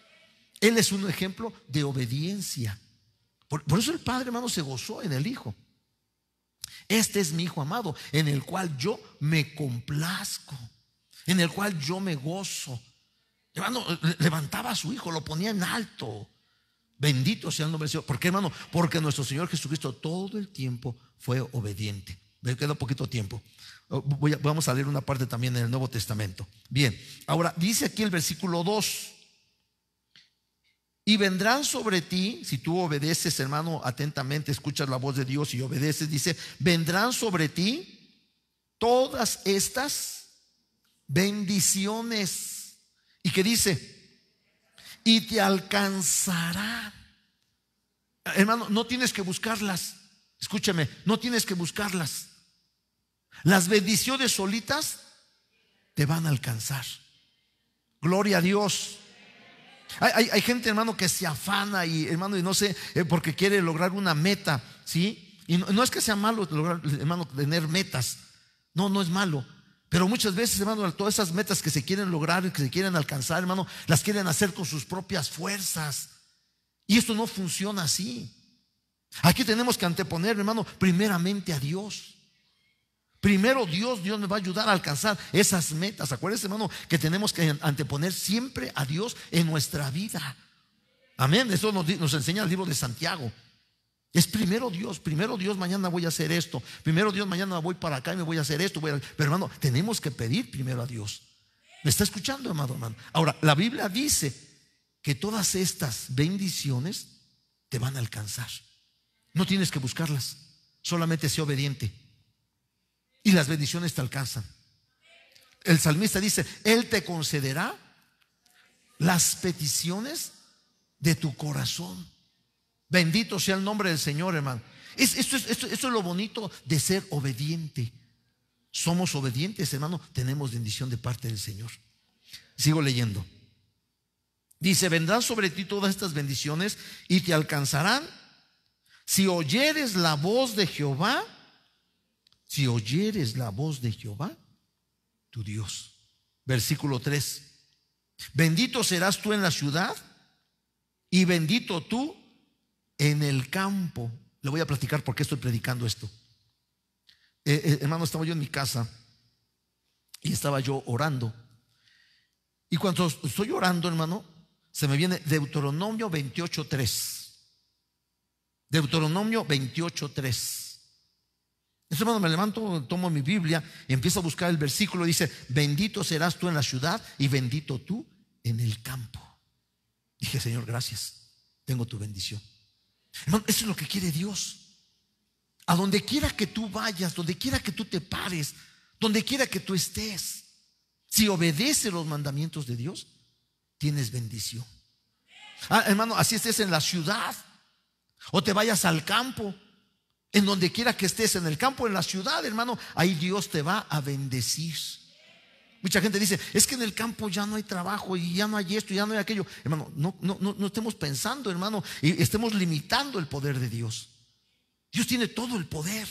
Él es un ejemplo de obediencia. Por, por eso el Padre, hermano, se gozó en el Hijo. Este es mi Hijo amado, en el cual yo me complazco, en el cual yo me gozo. Hermano, levantaba a su Hijo, lo ponía en alto. Bendito sea el nombre del Señor. ¿Por qué, hermano? Porque nuestro Señor Jesucristo todo el tiempo fue obediente. Me queda poquito tiempo. Voy a, vamos a leer una parte también en el Nuevo Testamento. Bien, ahora dice aquí el versículo dos: y vendrán sobre ti, si tú obedeces, hermano, atentamente escuchas la voz de Dios y obedeces, dice, vendrán sobre ti todas estas bendiciones. ¿Y qué dice? Y te alcanzará. Hermano, no tienes que buscarlas. Escúchame, no tienes que buscarlas. Las bendiciones solitas te van a alcanzar. Gloria a Dios. Hay, hay, hay gente, hermano, que se afana y, hermano, y no sé, eh, porque quiere lograr una meta, ¿sí? Y no, no es que sea malo lograr, hermano, tener metas. No, no es malo. Pero muchas veces, hermano, todas esas metas que se quieren lograr, que se quieren alcanzar, hermano, las quieren hacer con sus propias fuerzas. Y esto no funciona así. Aquí tenemos que anteponer, hermano, primeramente a Dios. Primero Dios, Dios nos va a ayudar a alcanzar esas metas. Acuérdense, hermano, que tenemos que anteponer siempre a Dios en nuestra vida. Amén. Eso nos, nos enseña el libro de Santiago. Es primero Dios, primero Dios, mañana voy a hacer esto. Primero Dios, mañana voy para acá y me voy a hacer esto. Voy a... Pero, hermano, tenemos que pedir primero a Dios. ¿Me está escuchando, amado hermano? Ahora, la Biblia dice que todas estas bendiciones te van a alcanzar. No tienes que buscarlas, solamente sé obediente y las bendiciones te alcanzan. El salmista dice, Él te concederá las peticiones de tu corazón. Bendito sea el nombre del Señor, hermano. Es, esto, es, esto, esto es lo bonito de ser obediente. Somos obedientes, hermano, tenemos bendición de parte del Señor. Sigo leyendo. Dice, vendrán sobre ti todas estas bendiciones y te alcanzarán si oyeres la voz de Jehová, si oyeres la voz de Jehová, tu Dios. Versículo tres. Bendito serás tú en la ciudad y bendito tú en el campo. Le voy a platicar por qué estoy predicando esto. Eh, eh, hermano, estaba yo en mi casa y estaba yo orando. Y cuando estoy orando, hermano, se me viene Deuteronomio veintiocho tres. Deuteronomio veintiocho tres. Entonces, hermano, me levanto, tomo mi Biblia y empiezo a buscar el versículo. Dice, bendito serás tú en la ciudad y bendito tú en el campo. Dije, Señor, gracias, tengo tu bendición. Hermano, eso es lo que quiere Dios. A donde quiera que tú vayas, donde quiera que tú te pares, donde quiera que tú estés, si obedeces los mandamientos de Dios, tienes bendición. Ah, hermano, así estés en la ciudad o te vayas al campo, en donde quiera que estés, en el campo, en la ciudad, hermano, ahí Dios te va a bendecir. Mucha gente dice, es que en el campo ya no hay trabajo y ya no hay esto y ya no hay aquello. Hermano, no, no, no, no estemos pensando, hermano, y estemos limitando el poder de Dios. Dios tiene todo el poder.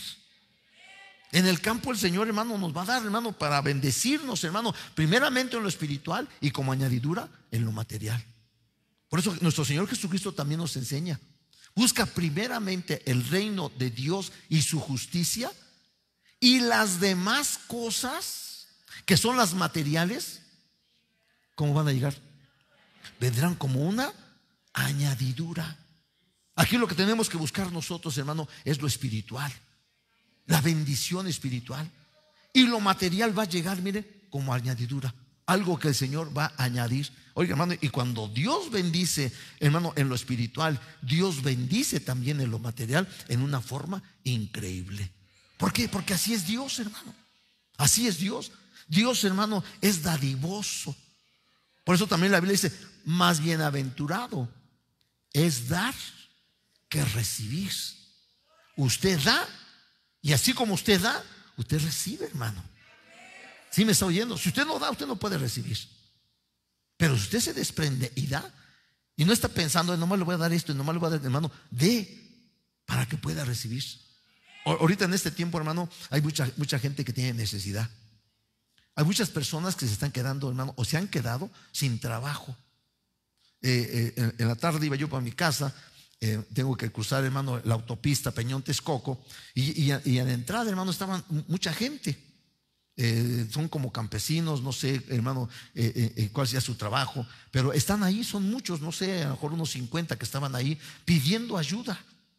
En el campo el Señor, hermano, nos va a dar, hermano, para bendecirnos, hermano, primeramente en lo espiritual y como añadidura en lo material. Por eso nuestro Señor Jesucristo también nos enseña: busca primeramente el reino de Dios y su justicia, y las demás cosas que son las materiales, ¿cómo van a llegar? Vendrán como una añadidura. Aquí lo que tenemos que buscar nosotros, hermano, es lo espiritual, la bendición espiritual. Y lo material va a llegar, mire, como añadidura, algo que el Señor va a añadir. Oiga, hermano, y cuando Dios bendice, hermano, en lo espiritual, Dios bendice también en lo material en una forma increíble. ¿Por qué? Porque así es Dios, hermano. Así es Dios. Dios, hermano, es dadivoso. Por eso también la Biblia dice, más bienaventurado es dar que recibir. Usted da, y así como usted da, usted recibe, hermano. ¿Sí me está oyendo? Si usted no da, usted no puede recibir. Pero si usted se desprende y da, y no está pensando, nomás le voy a dar esto y nomás le voy a dar, hermano, dé para que pueda recibir. Ahorita en este tiempo, hermano, hay mucha, mucha gente que tiene necesidad. Hay muchas personas que se están quedando, hermano, o se han quedado sin trabajo. eh, eh, en, en la tarde iba yo para mi casa, eh, tengo que cruzar, hermano, la autopista Peñón-Texcoco, y, y, y en la entrada, hermano, estaban mucha gente. Eh, son como campesinos, no sé, hermano, eh, eh, cuál sea su trabajo, pero están ahí, son muchos, no sé, a lo mejor unos cincuenta que estaban ahí pidiendo ayuda.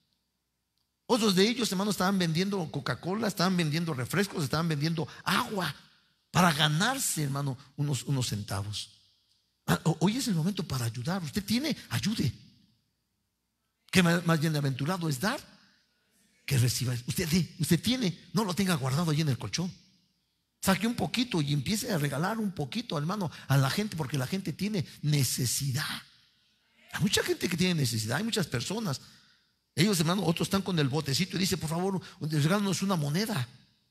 Otros de ellos, hermano, estaban vendiendo Coca-Cola, estaban vendiendo refrescos, estaban vendiendo agua para ganarse, hermano, unos, unos centavos. Hoy es el momento para ayudar. Usted tiene, ayude. Que más bienaventurado es dar que reciba. Usted dé, usted tiene, no lo tenga guardado allí en el colchón. Saque un poquito y empiece a regalar un poquito, hermano, a la gente, porque la gente tiene necesidad. Hay mucha gente que tiene necesidad, hay muchas personas. Ellos, hermano, otros están con el botecito y dice, por favor, regálanos una moneda.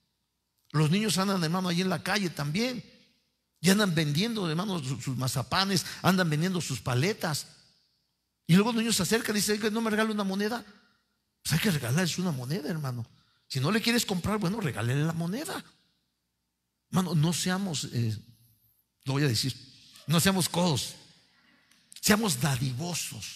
Los niños andan, hermano, ahí en la calle también. Y andan vendiendo, hermano, sus, sus mazapanes, andan vendiendo sus paletas. Y luego los niños se acercan y dicen, no me regale una moneda. Pues hay que regalarles una moneda, hermano. Si no le quieres comprar, bueno, regálele la moneda. Hermano, no seamos, eh, lo voy a decir, no seamos codos, seamos dadivosos,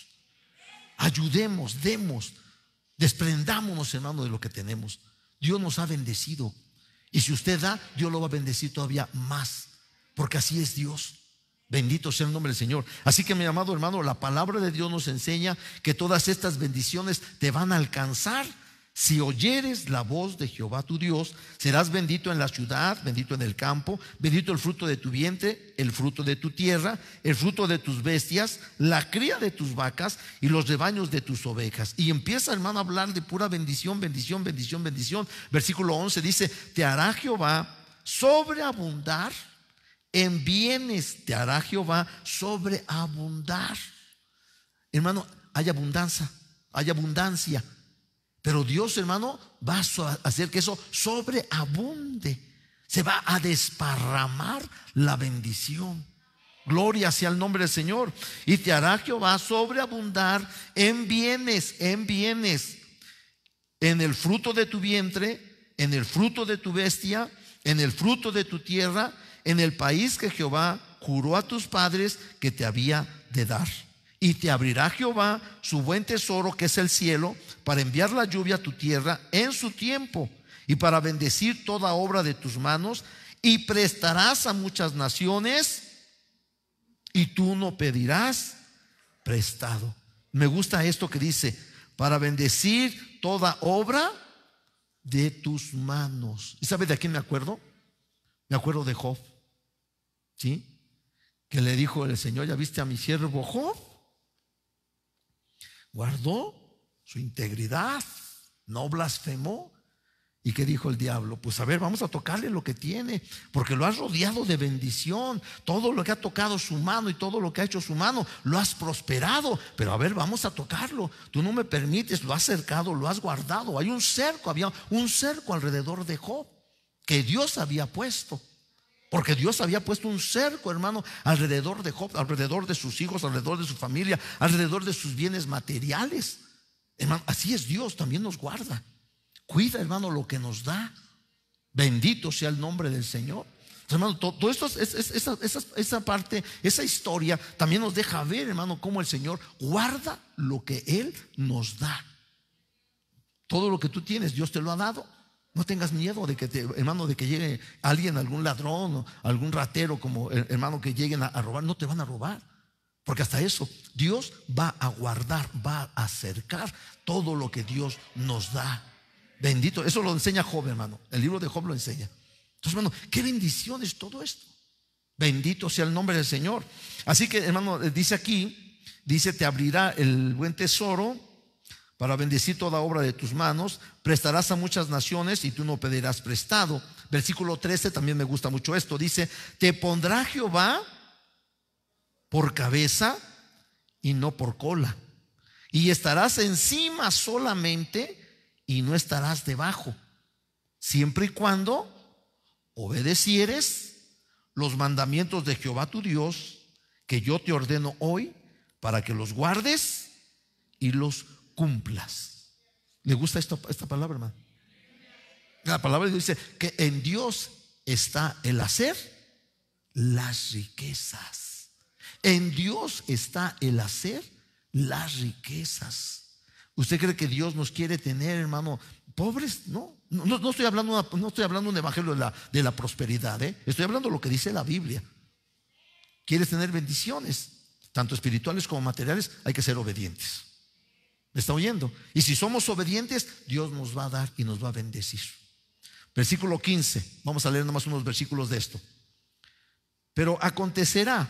ayudemos, demos, desprendámonos, hermano, de lo que tenemos. Dios nos ha bendecido, y si usted da, Dios lo va a bendecir todavía más, porque así es Dios. Bendito sea el nombre del Señor. Así que, mi amado hermano, la palabra de Dios nos enseña que todas estas bendiciones te van a alcanzar. Si oyeres la voz de Jehová tu Dios, serás bendito en la ciudad, bendito en el campo, bendito el fruto de tu vientre, el fruto de tu tierra, el fruto de tus bestias, la cría de tus vacas y los rebaños de tus ovejas. Y empieza, hermano, a hablar de pura bendición, bendición, bendición, bendición. Versículo once dice, te hará Jehová sobreabundar en bienes, te hará Jehová sobreabundar. Hermano, hay abundancia, hay abundancia. Pero Dios, hermano, va a hacer que eso sobreabunde. Se va a desparramar la bendición. Gloria sea el nombre del Señor. Y te hará Jehová sobreabundar en bienes, en bienes, en el fruto de tu vientre, en el fruto de tu bestia, en el fruto de tu tierra, en el país que Jehová juró a tus padres que te había de dar. Y te abrirá Jehová su buen tesoro, que es el cielo, para enviar la lluvia a tu tierra en su tiempo, y para bendecir toda obra de tus manos, y prestarás a muchas naciones, y tú no pedirás prestado. Me gusta esto que dice, para bendecir toda obra de tus manos. ¿Y sabe de quién me acuerdo? Me acuerdo de Job, ¿sí? Que le dijo el Señor, ¿ya viste a mi siervo Job? Guardó su integridad, no blasfemó. ¿Y qué dijo el diablo? Pues a ver, vamos a tocarle lo que tiene, porque lo has rodeado de bendición. Todo lo que ha tocado su mano y todo lo que ha hecho su mano, lo has prosperado. Pero a ver, vamos a tocarlo. Tú no me permites, lo has cercado, lo has guardado. Hay un cerco, había un cerco alrededor de Job que Dios había puesto. Porque Dios había puesto un cerco, hermano, alrededor de Job, alrededor de sus hijos, alrededor de su familia, alrededor de sus bienes materiales. Hermano, así es Dios, también nos guarda. Cuida, hermano, lo que nos da. Bendito sea el nombre del Señor. Entonces, hermano, todo, todo esto, es, es, esa, esa, esa parte, esa historia también nos deja ver, hermano, cómo el Señor guarda lo que Él nos da. Todo lo que tú tienes, Dios te lo ha dado. No tengas miedo de que te, hermano, de que llegue alguien, algún ladrón o algún ratero, como hermano, que lleguen a, a robar. No te van a robar, porque hasta eso Dios va a guardar, va a acercar todo lo que Dios nos da. Bendito, eso lo enseña Job, hermano. El libro de Job lo enseña. Entonces, hermano, qué bendición es todo esto. Bendito sea el nombre del Señor. Así que, hermano, dice aquí, dice, te abrirá el buen tesoro para bendecir toda obra de tus manos, prestarás a muchas naciones y tú no pedirás prestado. Versículo trece, también me gusta mucho esto, dice, te pondrá Jehová por cabeza y no por cola, y estarás encima solamente y no estarás debajo, siempre y cuando obedecieres los mandamientos de Jehová tu Dios, que yo te ordeno hoy, para que los guardes y los cumplas. ¿Le gusta esta, esta palabra, hermano? La palabra dice que en Dios está el hacer las riquezas. En Dios está el hacer las riquezas. ¿Usted cree que Dios nos quiere tener, hermano, pobres? No, no, no estoy hablando, no estoy hablando un evangelio de la, de la prosperidad, ¿eh? Estoy hablando de lo que dice la Biblia. ¿Quieres tener bendiciones, tanto espirituales como materiales? Hay que ser obedientes. ¿Me está oyendo? Y si somos obedientes, Dios nos va a dar y nos va a bendecir. Versículo quince, vamos a leer nomás unos versículos de esto. Pero acontecerá,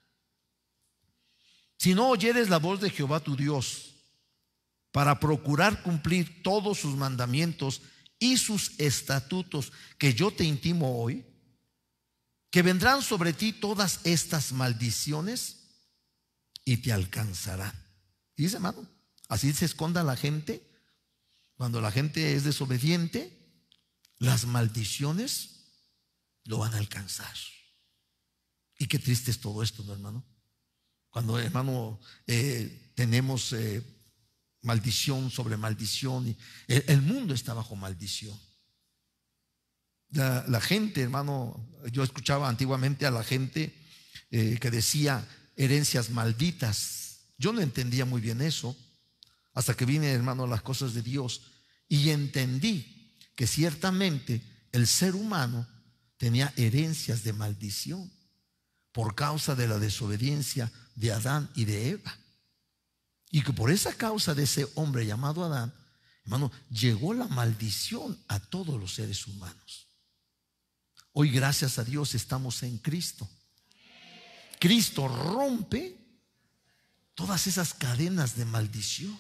si no oyeres la voz de Jehová tu Dios, para procurar cumplir todos sus mandamientos y sus estatutos que yo te intimo hoy, que vendrán sobre ti todas estas maldiciones y te alcanzarán. Y dice, hermano, así se esconda la gente. Cuando la gente es desobediente, las maldiciones lo van a alcanzar. Y qué triste es todo esto, ¿no, hermano? Cuando, hermano, eh, tenemos eh, maldición sobre maldición, y el, el mundo está bajo maldición. La, la gente, hermano, yo escuchaba antiguamente a la gente eh, que decía herencias malditas. Yo no entendía muy bien eso hasta que vine, hermano, a las cosas de Dios y entendí que ciertamente el ser humano tenía herencias de maldición por causa de la desobediencia de Adán y de Eva, y que por esa causa de ese hombre llamado Adán, hermano, llegó la maldición a todos los seres humanos. Hoy, gracias a Dios, estamos en Cristo. Cristo rompe todas esas cadenas de maldición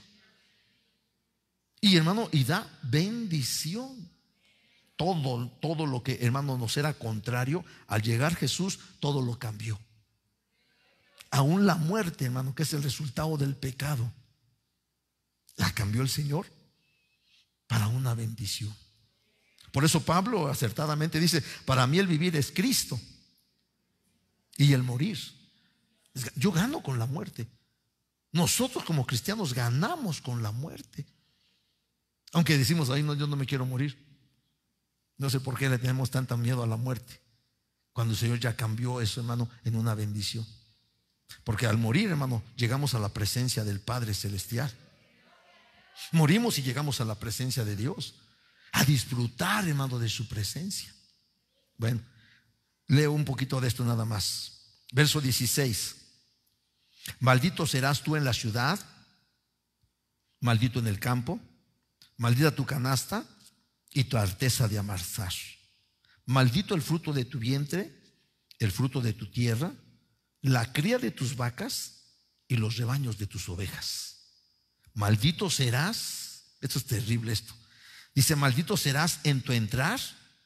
y, hermano, y da bendición. Todo, todo lo que, hermano, nos era contrario, al llegar Jesús, todo lo cambió. Aún la muerte, hermano, que es el resultado del pecado, la cambió el Señor para una bendición. Por eso Pablo acertadamente dice: para mí el vivir es Cristo y el morir. Yo gano con la muerte. Nosotros como cristianos ganamos con la muerte. Aunque decimos, ay, no, yo no me quiero morir. No sé por qué le tenemos tanto miedo a la muerte, cuando el Señor ya cambió eso, hermano, en una bendición. Porque al morir, hermano, llegamos a la presencia del Padre Celestial. Morimos y llegamos a la presencia de Dios, a disfrutar, hermano, de su presencia. Bueno, leo un poquito de esto nada más. Verso dieciséis. Maldito serás tú en la ciudad, maldito en el campo, maldita tu canasta y tu arteza de amasar. Maldito el fruto de tu vientre, el fruto de tu tierra, la cría de tus vacas y los rebaños de tus ovejas. Maldito serás, esto es terrible esto. Dice: maldito serás en tu entrar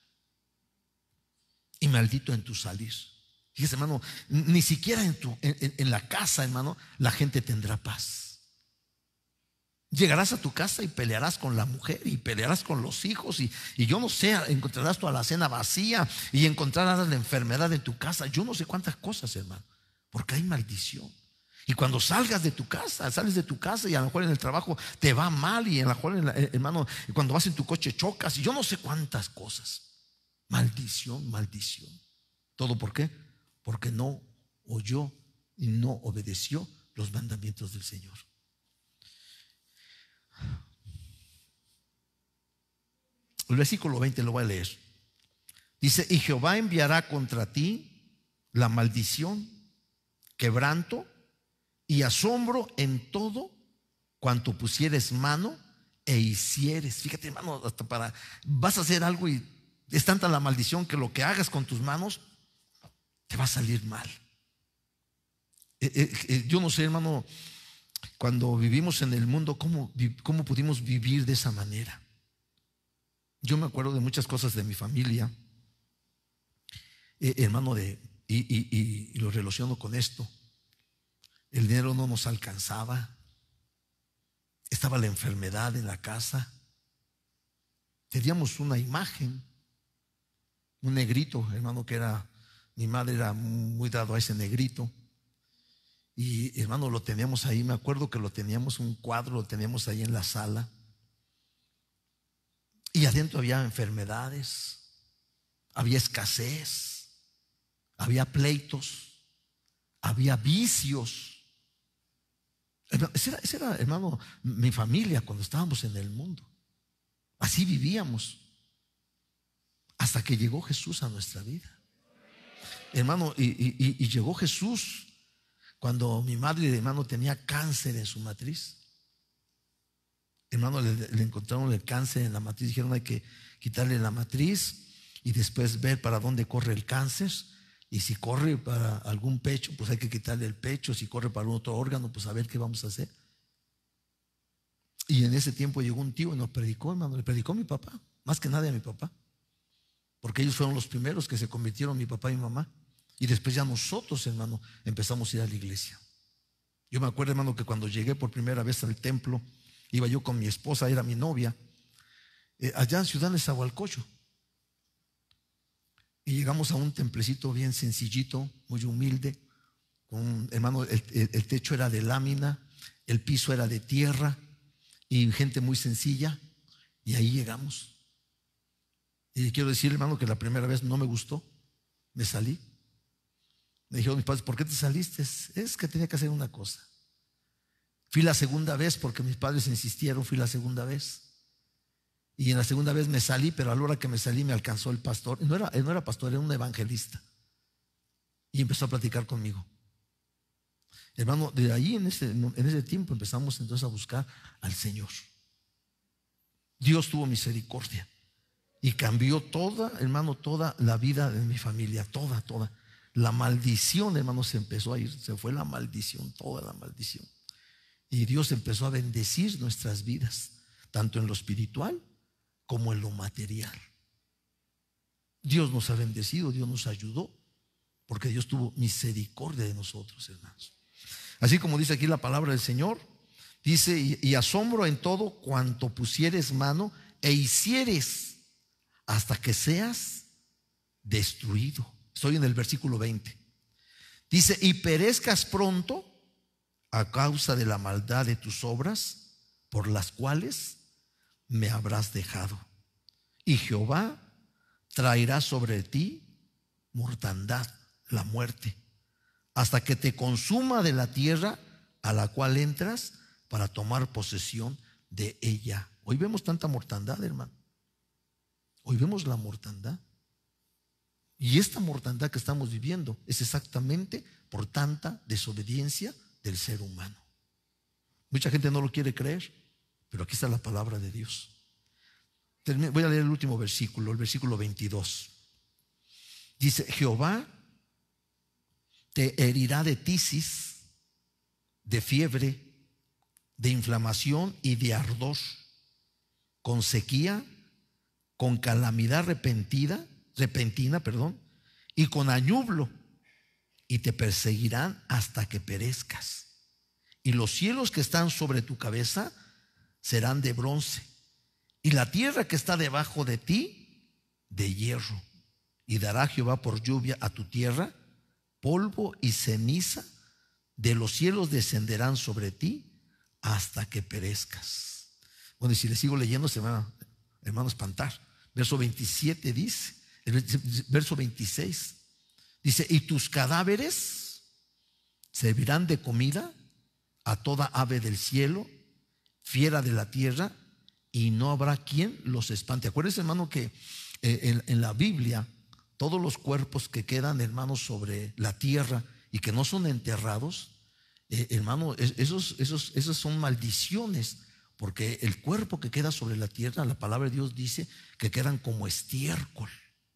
y maldito en tu salir. Fíjese, hermano, ni siquiera en, tu, en, en la casa, hermano, la gente tendrá paz. Llegarás a tu casa y pelearás con la mujer y pelearás con los hijos y, y yo no sé, encontrarás tu alacena vacía y encontrarás la enfermedad en tu casa. Yo no sé cuántas cosas, hermano, porque hay maldición. Y cuando salgas de tu casa, sales de tu casa y a lo mejor en el trabajo te va mal, y a lo mejor, hermano, cuando vas en tu coche chocas, y yo no sé cuántas cosas. Maldición, maldición. ¿Todo por qué? Porque no oyó y no obedeció los mandamientos del Señor. El versículo veinte lo voy a leer. Dice: y Jehová enviará contra ti la maldición, quebranto y asombro en todo cuanto pusieres mano e hicieres. Fíjate, hermano, hasta para vas a hacer algo y es tanta la maldición que lo que hagas con tus manos te va a salir mal. Eh, eh, eh, yo no sé, hermano, cuando vivimos en el mundo, ¿cómo, cómo pudimos vivir de esa manera? Yo me acuerdo de muchas cosas de mi familia, eh, hermano, de, y, y, y, y lo relaciono con esto. El dinero no nos alcanzaba, estaba la enfermedad en la casa, teníamos una imagen, un negrito, hermano, que era, mi madre era muy dado a ese negrito. Y, hermano, lo teníamos ahí, me acuerdo que lo teníamos, un cuadro, lo teníamos ahí en la sala. Y adentro había enfermedades, había escasez, había pleitos, había vicios. Esa era, esa era, hermano, mi familia cuando estábamos en el mundo. Así vivíamos. Hasta que llegó Jesús a nuestra vida. Hermano, y, y, y llegó Jesús cuando mi madre, hermano, tenía cáncer en su matriz. Hermano, le, le encontraron el cáncer en la matriz. Dijeron: hay que quitarle la matriz y después ver para dónde corre el cáncer. Y si corre para algún pecho, pues hay que quitarle el pecho. Si corre para otro órgano, pues a ver qué vamos a hacer. Y en ese tiempo llegó un tío y nos predicó, hermano. Le predicó a mi papá, más que nadie a mi papá, porque ellos fueron los primeros que se convirtieron, mi papá y mi mamá. Y después ya nosotros, hermano, empezamos a ir a la iglesia. Yo me acuerdo, hermano, que cuando llegué por primera vez al templo, iba yo con mi esposa, era mi novia, eh, allá en Ciudad Nezahualcóyotl. Y llegamos a un templecito bien sencillito, muy humilde. Con, hermano, el, el, el techo era de lámina, el piso era de tierra y gente muy sencilla. Y ahí llegamos. Y quiero decir, hermano, que la primera vez no me gustó, me salí. Me dijeron mis padres: ¿por qué te saliste? Es que tenía que hacer una cosa. Fui la segunda vez porque mis padres insistieron, fui la segunda vez. Y en la segunda vez me salí, pero a la hora que me salí me alcanzó el pastor. No era, él no era pastor, era un evangelista. Y empezó a platicar conmigo. Hermano, de ahí en ese, en ese tiempo empezamos entonces a buscar al Señor. Dios tuvo misericordia y cambió toda, hermano, toda la vida de mi familia, toda, toda. La maldición, hermano, se empezó a ir, se fue la maldición, toda la maldición. Y Dios empezó a bendecir nuestras vidas, tanto en lo espiritual como en lo material. Dios nos ha bendecido, Dios nos ayudó, porque Dios tuvo misericordia de nosotros, hermanos. Así como dice aquí la palabra del Señor, dice: y, y asombro en todo cuanto pusieres mano e hicieres, hasta que seas destruido. Estoy en el versículo veinte. Dice: y perezcas pronto a causa de la maldad de tus obras, por las cuales me habrás dejado. Y Jehová traerá sobre ti mortandad, la muerte, hasta que te consuma de la tierra a la cual entras para tomar posesión de ella. Hoy vemos tanta mortandad, hermano. Hoy vemos la mortandad. Y esta mortandad que estamos viviendo es exactamente por tanta desobediencia del ser humano. Mucha gente no lo quiere creer, pero aquí está la palabra de Dios. Voy a leer el último versículo, el versículo veintidós. Dice: Jehová te herirá de tisis, de fiebre, de inflamación y de ardor, con sequía, con calamidad repentina, repentina, perdón, y con añublo, y te perseguirán hasta que perezcas. Y los cielos que están sobre tu cabeza serán de bronce, y la tierra que está debajo de ti de hierro. Y dará Jehová por lluvia a tu tierra polvo y ceniza, de los cielos descenderán sobre ti hasta que perezcas. Bueno, y si le sigo leyendo se va, hermano, a espantar. Verso veintisiete dice, el verso veintiséis dice: y tus cadáveres servirán de comida a toda ave del cielo, fiera de la tierra, y no habrá quien los espante. Acuérdense, hermano, que eh, en, en la Biblia todos los cuerpos que quedan, hermano, sobre la tierra y que no son enterrados, eh, hermano, esos, esos, esas son maldiciones, porque el cuerpo que queda sobre la tierra, la palabra de Dios dice que quedan como estiércol.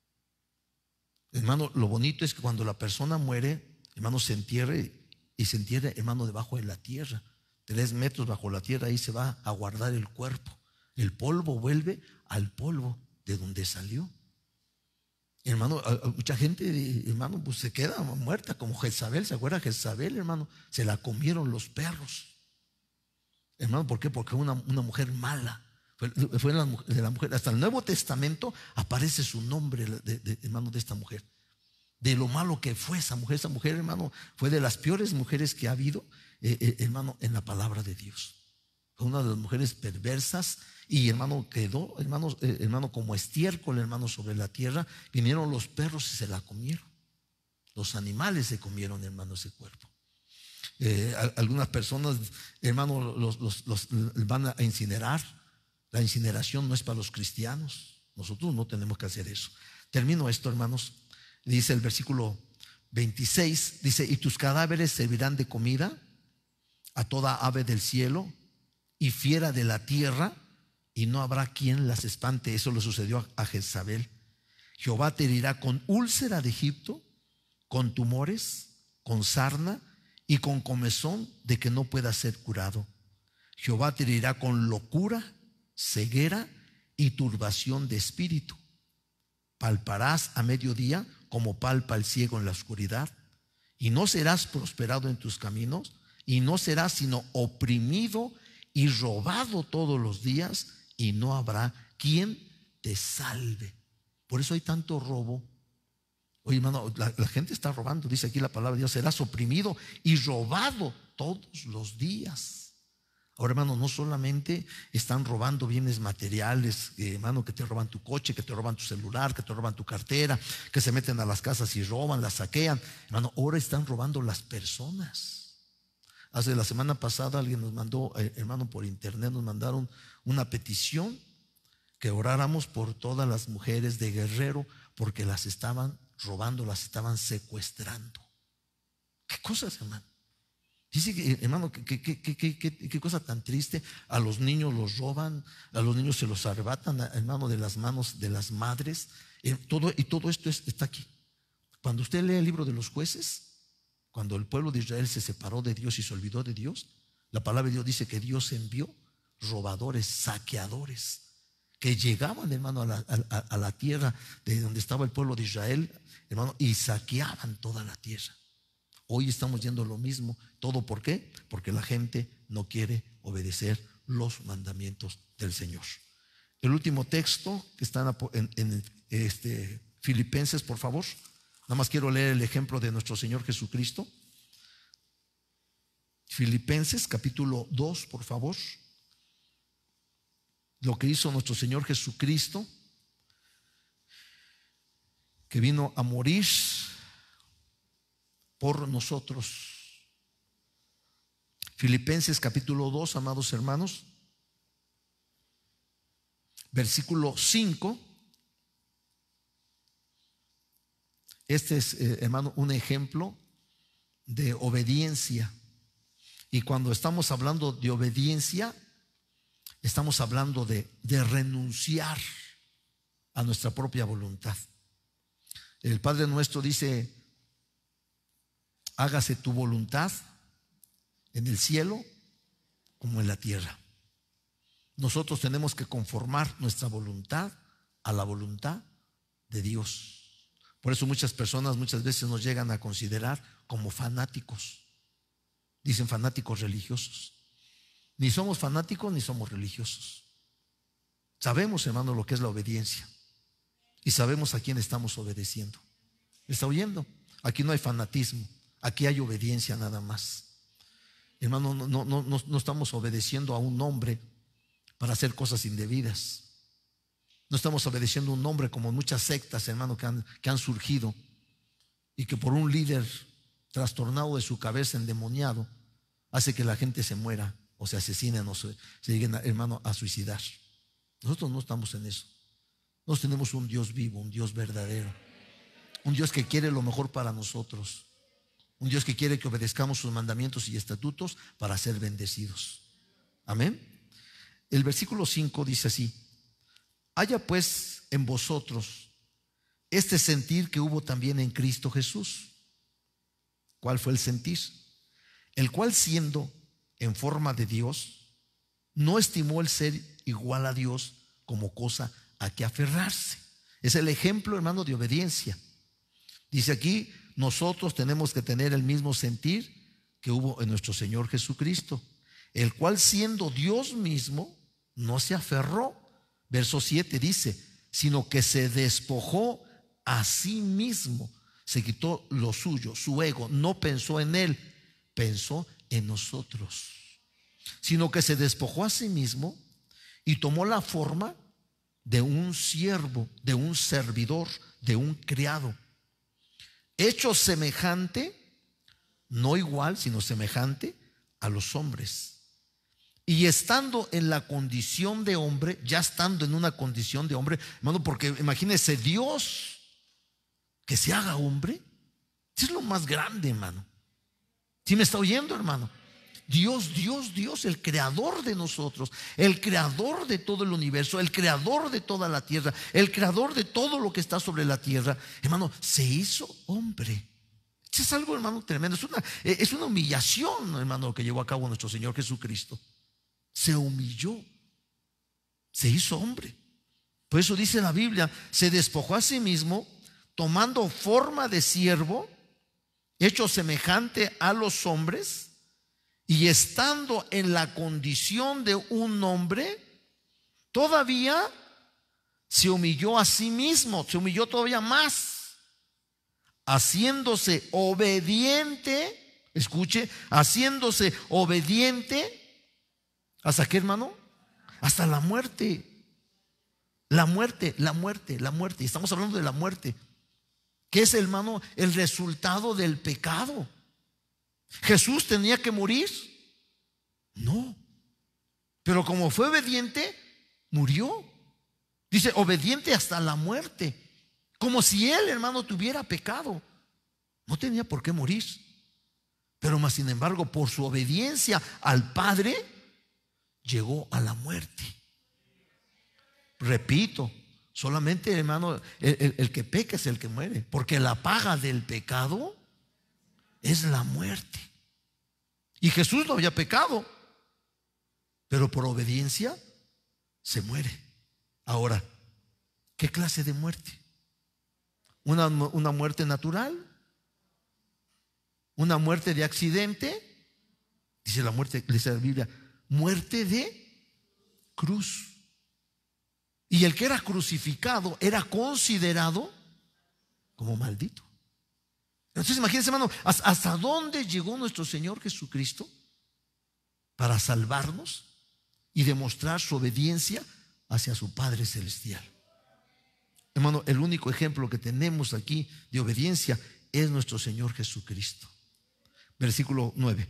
Hermano, lo bonito es que cuando la persona muere, hermano, se entierre y se entierre, hermano, debajo de la tierra, tres metros bajo la tierra, ahí se va a guardar el cuerpo. El polvo vuelve al polvo de donde salió. Hermano, mucha gente, hermano, pues se queda muerta, como Jezabel. ¿Se acuerda Jezabel, hermano? Se la comieron los perros. Hermano, ¿por qué? Porque una, una mujer mala. Fue, fue la, de la mujer. Hasta el Nuevo Testamento aparece su nombre, de, de, hermano, de esta mujer. De lo malo que fue esa mujer. Esa mujer, hermano, fue de las peores mujeres que ha habido, eh, eh, hermano, en la palabra de Dios. Fue una de las mujeres perversas. Y hermano, quedó, hermano, eh, hermano, como estiércol, hermano, sobre la tierra. Vinieron los perros y se la comieron. Los animales se comieron, hermano, ese cuerpo. Eh, algunas personas, hermano, los, los, los van a incinerar. La incineración no es para los cristianos. Nosotros no tenemos que hacer eso. Termino esto, hermanos. Dice el versículo veintiséis, dice: y tus cadáveres servirán de comida a toda ave del cielo y fiera de la tierra, y no habrá quien las espante. Eso le sucedió a Jezabel. Jehová te herirá con úlcera de Egipto, con tumores, con sarna y con comezón de que no pueda ser curado. Jehová te herirá con locura, ceguera y turbación de espíritu. Palparás a mediodía como palpa el ciego en la oscuridad, y no serás prosperado en tus caminos, y no serás sino oprimido y robado todos los días, y no habrá quien te salve. Por eso hay tanto robo. Oye, hermano, la, la gente está robando. Dice aquí la palabra de Dios: serás oprimido y robado todos los días. Ahora, hermano, no solamente están robando bienes materiales, eh, hermano, que te roban tu coche, que te roban tu celular, que te roban tu cartera, que se meten a las casas y roban, las saquean. Hermano, ahora están robando las personas. Hace la semana pasada alguien nos mandó, eh, hermano, por internet nos mandaron una petición que oráramos por todas las mujeres de Guerrero, porque las estaban robando, las estaban secuestrando. ¿Qué cosas, hermano? Dice que, hermano, qué que, que, que, que, que cosa tan triste. A los niños los roban, a los niños se los arrebatan, hermano, de las manos de las madres. Eh, todo, y todo esto es, está aquí. Cuando usted lee el libro de los Jueces, cuando el pueblo de Israel se separó de Dios y se olvidó de Dios, la palabra de Dios dice que Dios envió robadores, saqueadores, que llegaban, hermano, a la, a, a la tierra de donde estaba el pueblo de Israel, hermano, y saqueaban toda la tierra. Hoy estamos yendo lo mismo. ¿Todo por qué? Porque la gente no quiere obedecer los mandamientos del Señor. El último texto que está en, en este, Filipenses, por favor. Nada más quiero leer el ejemplo de nuestro Señor Jesucristo. Filipenses capítulo dos, por favor. Lo que hizo nuestro Señor Jesucristo, que vino a morir por nosotros. Filipenses capítulo dos, amados hermanos, versículo cinco. Este es, eh, hermano, un ejemplo de obediencia. Y cuando estamos hablando de obediencia, estamos hablando de, de renunciar a nuestra propia voluntad. El Padre nuestro dice: hágase tu voluntad en el cielo como en la tierra. Nosotros tenemos que conformar nuestra voluntad a la voluntad de Dios. Por eso muchas personas muchas veces nos llegan a considerar como fanáticos. Dicen fanáticos religiosos. Ni somos fanáticos ni somos religiosos. Sabemos, hermano, lo que es la obediencia, y sabemos a quién estamos obedeciendo. ¿Está oyendo? Aquí no hay fanatismo. Aquí hay obediencia nada más. Hermano, no, no, no, no estamos obedeciendo a un hombre para hacer cosas indebidas. No estamos obedeciendo a un hombre como muchas sectas, hermano, que han, que han surgido, y que por un líder trastornado de su cabeza, endemoniado, hace que la gente se muera o se asesinen o se, se lleguen, hermano, a suicidar. Nosotros no estamos en eso. Nosotros tenemos un Dios vivo, un Dios verdadero, un Dios que quiere lo mejor para nosotros. Un Dios que quiere que obedezcamos sus mandamientos y estatutos para ser bendecidos. Amén. El versículo cinco dice así: haya pues en vosotros este sentir que hubo también en Cristo Jesús. ¿Cuál fue el sentir? El cual, siendo en forma de Dios, no estimó el ser igual a Dios como cosa a que aferrarse. Es el ejemplo, hermano, de obediencia. Dice aquí: nosotros tenemos que tener el mismo sentir que hubo en nuestro Señor Jesucristo, el cual, siendo Dios mismo, no se aferró. Verso siete dice: sino que se despojó a sí mismo, se quitó lo suyo, su ego, no pensó en él, pensó en nosotros. Sino que se despojó a sí mismo y tomó la forma de un siervo, de un servidor, de un criado, hecho semejante no igual, sino semejante a los hombres. Y estando en la condición de hombre, ya estando en una condición de hombre, hermano, porque imagínese Dios que se haga hombre, eso es lo más grande, hermano. ¿Sí me está oyendo, hermano? Dios, Dios, Dios, el creador de nosotros, el creador de todo el universo, el creador de toda la tierra, el creador de todo lo que está sobre la tierra, hermano, se hizo hombre. Eso es algo, hermano, tremendo. Es una, es una humillación, hermano, lo que llevó a cabo nuestro Señor Jesucristo. Se humilló, se hizo hombre. Por eso dice la Biblia, se despojó a sí mismo, tomando forma de siervo, hecho semejante a los hombres, y estando en la condición de un hombre, todavía se humilló a sí mismo, se humilló todavía más, haciéndose obediente, escuche, haciéndose obediente, ¿hasta qué, hermano? Hasta la muerte. La muerte, la muerte, la muerte. Estamos hablando de la muerte. ¿Qué es, hermano? El resultado del pecado. ¿Jesús tenía que morir? No. Pero como fue obediente, murió. Dice, obediente hasta la muerte. Como si él, hermano, tuviera pecado. No tenía por qué morir. Pero más sin embargo, por su obediencia al Padre, llegó a la muerte. Repito, solamente, hermano, el, el, el que peca es el que muere, porque la paga del pecado es la muerte. Y Jesús no había pecado, pero por obediencia se muere. Ahora, ¿qué clase de muerte? ¿Una, una muerte natural? ¿Una muerte de accidente? Dice la muerte, dice la Biblia, muerte de cruz. Y el que era crucificado era considerado como maldito. Entonces imagínense, hermano, hasta dónde llegó nuestro Señor Jesucristo para salvarnos y demostrar su obediencia hacia su Padre Celestial. Hermano, el único ejemplo que tenemos aquí de obediencia es nuestro Señor Jesucristo. Versículo nueve.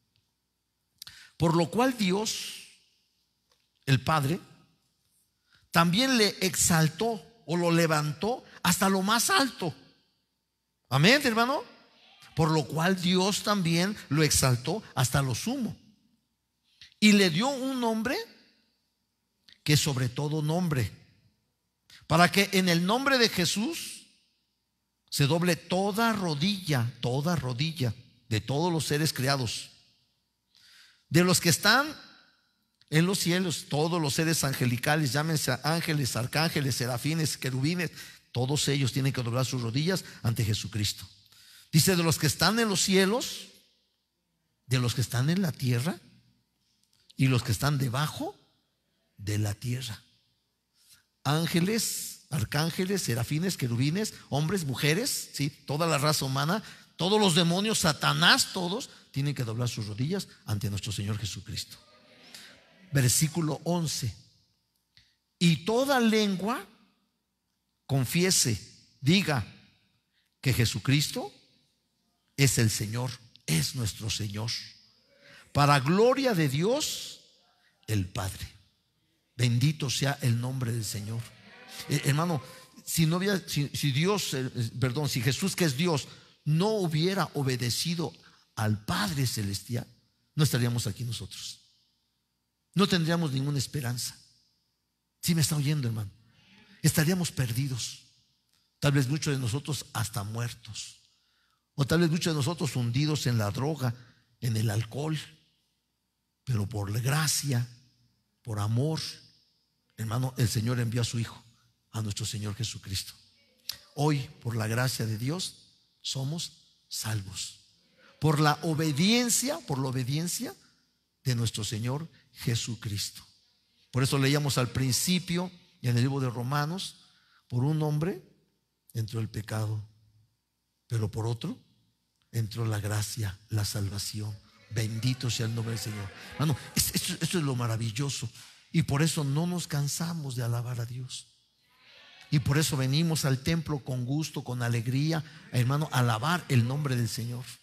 Por lo cual Dios, el Padre, también le exaltó o lo levantó hasta lo más alto. Amén, hermano. Por lo cual Dios también lo exaltó hasta lo sumo y le dio un nombre que sobre todo nombre, para que en el nombre de Jesús se doble toda rodilla, toda rodilla de todos los seres creados, de los que están en los cielos, todos los seres angelicales, llámense ángeles, arcángeles, serafines, querubines, todos ellos tienen que doblar sus rodillas ante Jesucristo. Dice, de los que están en los cielos, de los que están en la tierra y los que están debajo de la tierra. Ángeles, arcángeles, serafines, querubines, hombres, mujeres, ¿sí? Toda la raza humana, todos los demonios, Satanás, todos tienen que doblar sus rodillas ante nuestro Señor Jesucristo. Versículo once. Y toda lengua confiese, diga que Jesucristo es el Señor, es nuestro Señor, para gloria de Dios el Padre. Bendito sea el nombre del Señor. Eh, hermano, si no hubiera, si, si Dios, eh, perdón, si Jesús, que es Dios, no hubiera obedecido al Padre Celestial, no estaríamos aquí nosotros. No tendríamos ninguna esperanza. ¿Sí me está oyendo, hermano? Estaríamos perdidos. Tal vez muchos de nosotros hasta muertos. O tal vez muchos de nosotros hundidos en la droga, en el alcohol. Pero por la gracia, por amor, hermano, el Señor envió a su Hijo, a nuestro Señor Jesucristo. Hoy, por la gracia de Dios, somos salvos. Por la obediencia, por la obediencia de nuestro Señor Jesucristo. Por eso leíamos al principio y en el libro de Romanos, por un hombre entró el pecado, pero por otro entró la gracia, la salvación. Bendito sea el nombre del Señor. Hermano, esto, esto es lo maravilloso. Y por eso no nos cansamos de alabar a Dios. Y por eso venimos al templo con gusto, con alegría, hermano, a alabar el nombre del Señor.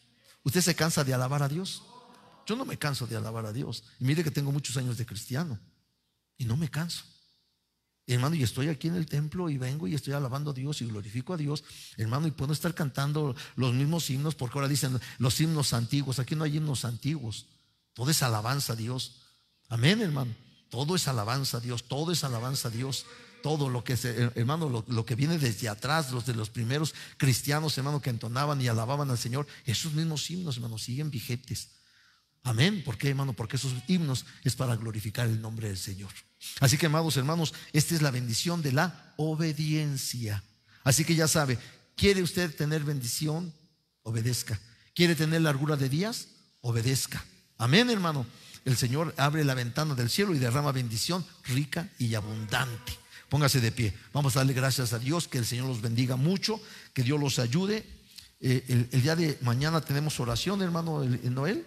¿Usted se cansa de alabar a Dios? Yo no me canso de alabar a Dios. Y mire que tengo muchos años de cristiano y no me canso. Hermano, y estoy aquí en el templo y vengo y estoy alabando a Dios y glorifico a Dios, hermano, y puedo estar cantando los mismos himnos, porque ahora dicen los himnos antiguos. Aquí no hay himnos antiguos, todo es alabanza a Dios. Amén, hermano. Todo es alabanza a Dios, todo es alabanza a Dios. Todo lo que es, hermano, lo, lo que viene desde atrás, los de los primeros cristianos, hermano, que entonaban y alababan al Señor, esos mismos himnos, hermano, siguen vigentes. Amén. ¿Por qué, hermano? Porque esos himnos es para glorificar el nombre del Señor. Así que, amados hermanos, esta es la bendición de la obediencia. Así que ya sabe, ¿quiere usted tener bendición? Obedezca. ¿Quiere tener largura de días? Obedezca. Amén, hermano. El Señor abre la ventana del cielo y derrama bendición rica y abundante. Póngase de pie. Vamos a darle gracias a Dios. Que el Señor los bendiga mucho, que Dios los ayude. eh, el, el día de mañana tenemos oración, hermano. ¿El, el Noel?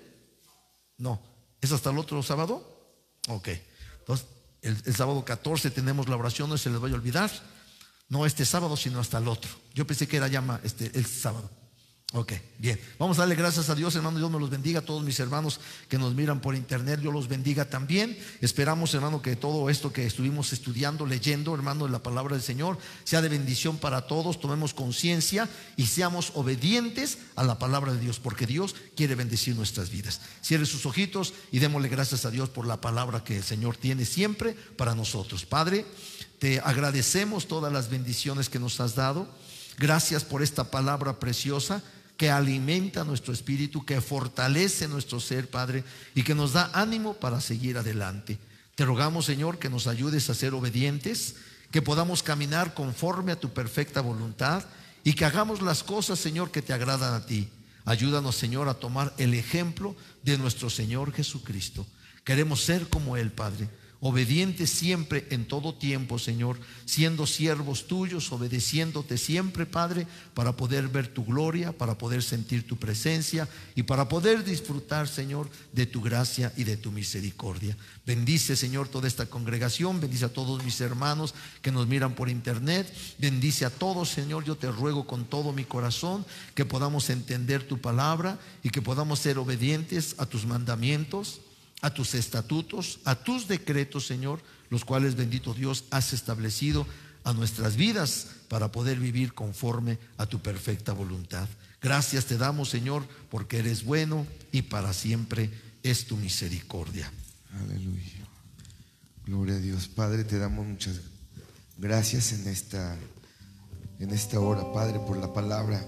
No, ¿es hasta el otro sábado? Ok, entonces el, el sábado catorce tenemos la oración, no se les vaya a olvidar. No este sábado, sino hasta el otro. Yo pensé que era ya este, el sábado. Ok, bien, vamos a darle gracias a Dios, hermano. Dios me los bendiga. A todos mis hermanos que nos miran por internet, Dios los bendiga también. Esperamos, hermano, que todo esto que estuvimos estudiando, leyendo, hermano, la palabra del Señor sea de bendición para todos. Tomemos conciencia y seamos obedientes a la palabra de Dios, porque Dios quiere bendecir nuestras vidas. Cierre sus ojitos y démosle gracias a Dios por la palabra que el Señor tiene siempre para nosotros. Padre, te agradecemos todas las bendiciones que nos has dado. Gracias por esta palabra preciosa que alimenta nuestro espíritu, que fortalece nuestro ser, Padre, y que nos da ánimo para seguir adelante. Te rogamos, Señor, que nos ayudes a ser obedientes, que podamos caminar conforme a tu perfecta voluntad y que hagamos las cosas, Señor, que te agradan a ti. Ayúdanos, Señor, a tomar el ejemplo de nuestro Señor Jesucristo. Queremos ser como Él, Padre, obedientes siempre en todo tiempo, Señor, siendo siervos tuyos, obedeciéndote siempre, Padre, para poder ver tu gloria, para poder sentir tu presencia y para poder disfrutar, Señor, de tu gracia y de tu misericordia. Bendice, Señor, toda esta congregación, bendice a todos mis hermanos que nos miran por internet, bendice a todos, Señor. Yo te ruego con todo mi corazón que podamos entender tu palabra y que podamos ser obedientes a tus mandamientos, a tus estatutos, a tus decretos, Señor, los cuales, bendito Dios, has establecido a nuestras vidas para poder vivir conforme a tu perfecta voluntad. Gracias te damos, Señor, porque eres bueno y para siempre es tu misericordia.
Aleluya. Gloria a Dios. Padre, te damos muchas gracias en esta, en esta hora, Padre, por la palabra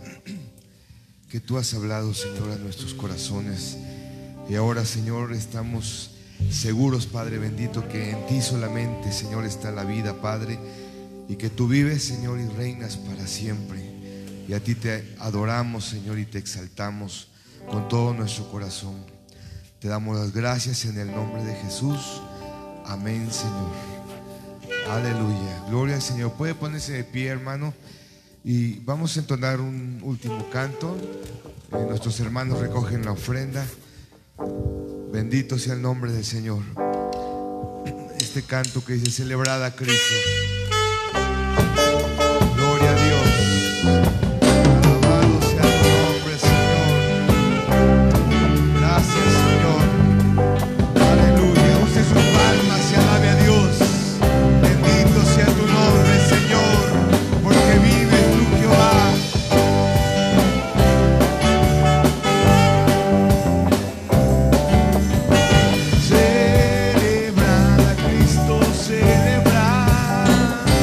que tú has hablado, Señor, a nuestros corazones. Y ahora, Señor, estamos seguros, Padre bendito, que en ti solamente, Señor, está la vida, Padre, y que tú vives, Señor, y reinas para siempre. Y a ti te adoramos, Señor, y te exaltamos con todo nuestro corazón. Te damos las gracias en el nombre de Jesús. Amén, Señor. Aleluya. Gloria al Señor. Puede ponerse de pie, hermano, y vamos a entonar un último canto. Eh, nuestros hermanos recogen la ofrenda. Bendito sea el nombre del Señor. Este canto que dice: celebrad a Cristo. Gloria a Dios. Alabado sea tu nombre, Señor. Gracias, Señor. Aleluya. Use sus palmas y alabe a Dios. Bendito sea tu nombre, Señor, porque vives tú, Jehová. Celebrar a Cristo, celebrar.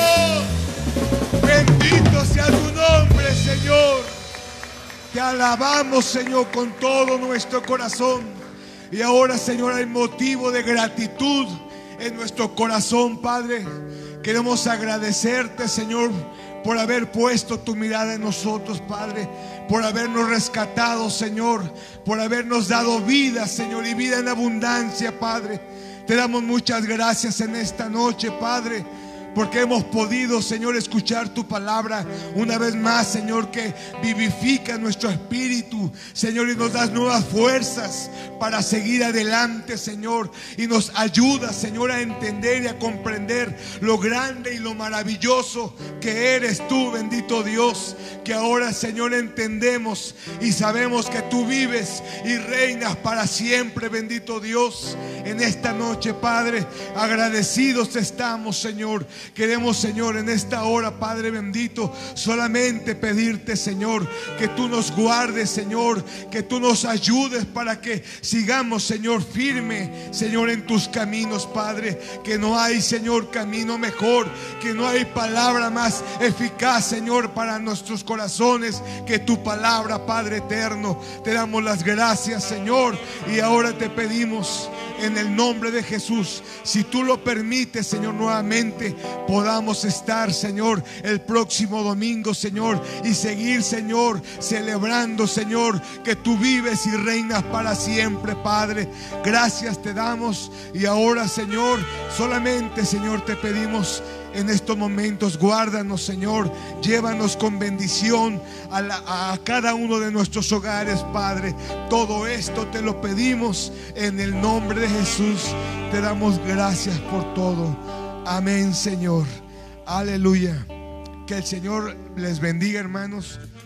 Bendito sea tu nombre, Señor. Te alabamos, Señor, con todo nuestro corazón. Y ahora, Señor, hay motivo de gratitud en nuestro corazón, Padre. Queremos agradecerte, Señor, por haber puesto tu mirada en nosotros, Padre, por habernos rescatado, Señor, por habernos dado vida, Señor, y vida en abundancia, Padre. Te damos muchas gracias en esta noche, Padre, porque hemos podido, Señor, escuchar tu palabra una vez más, Señor, que vivifica nuestro espíritu, Señor, y nos das nuevas fuerzas para seguir adelante, Señor, y nos ayuda, Señor, a entender y a comprender lo grande y lo maravilloso que eres tú, bendito Dios, que ahora, Señor, entendemos y sabemos que tú vives y reinas para siempre, bendito Dios. En esta noche, Padre, agradecidos estamos, Señor. Queremos, Señor, en esta hora, Padre bendito, solamente pedirte, Señor, que tú nos guardes, Señor, que tú nos ayudes para que sigamos, Señor, firme, Señor, en tus caminos, Padre. Que no hay, Señor, camino mejor, que no hay palabra más eficaz, Señor, para nuestros corazones que tu palabra, Padre eterno. Te damos las gracias, Señor, y ahora te pedimos en el nombre de Jesús, si tú lo permites, Señor, nuevamente podamos estar, Señor, el próximo domingo, Señor, y seguir, Señor, celebrando, Señor, que tú vives y reinas para siempre, Padre. Gracias te damos. Y ahora, Señor, solamente, Señor, te pedimos en estos momentos, guárdanos, Señor, llévanos con bendición a, la, a cada uno de nuestros hogares, Padre. Todo esto te lo pedimos en el nombre de Jesús. Te damos gracias por todo. Amén, Señor. Aleluya. Que el Señor les bendiga, hermanos.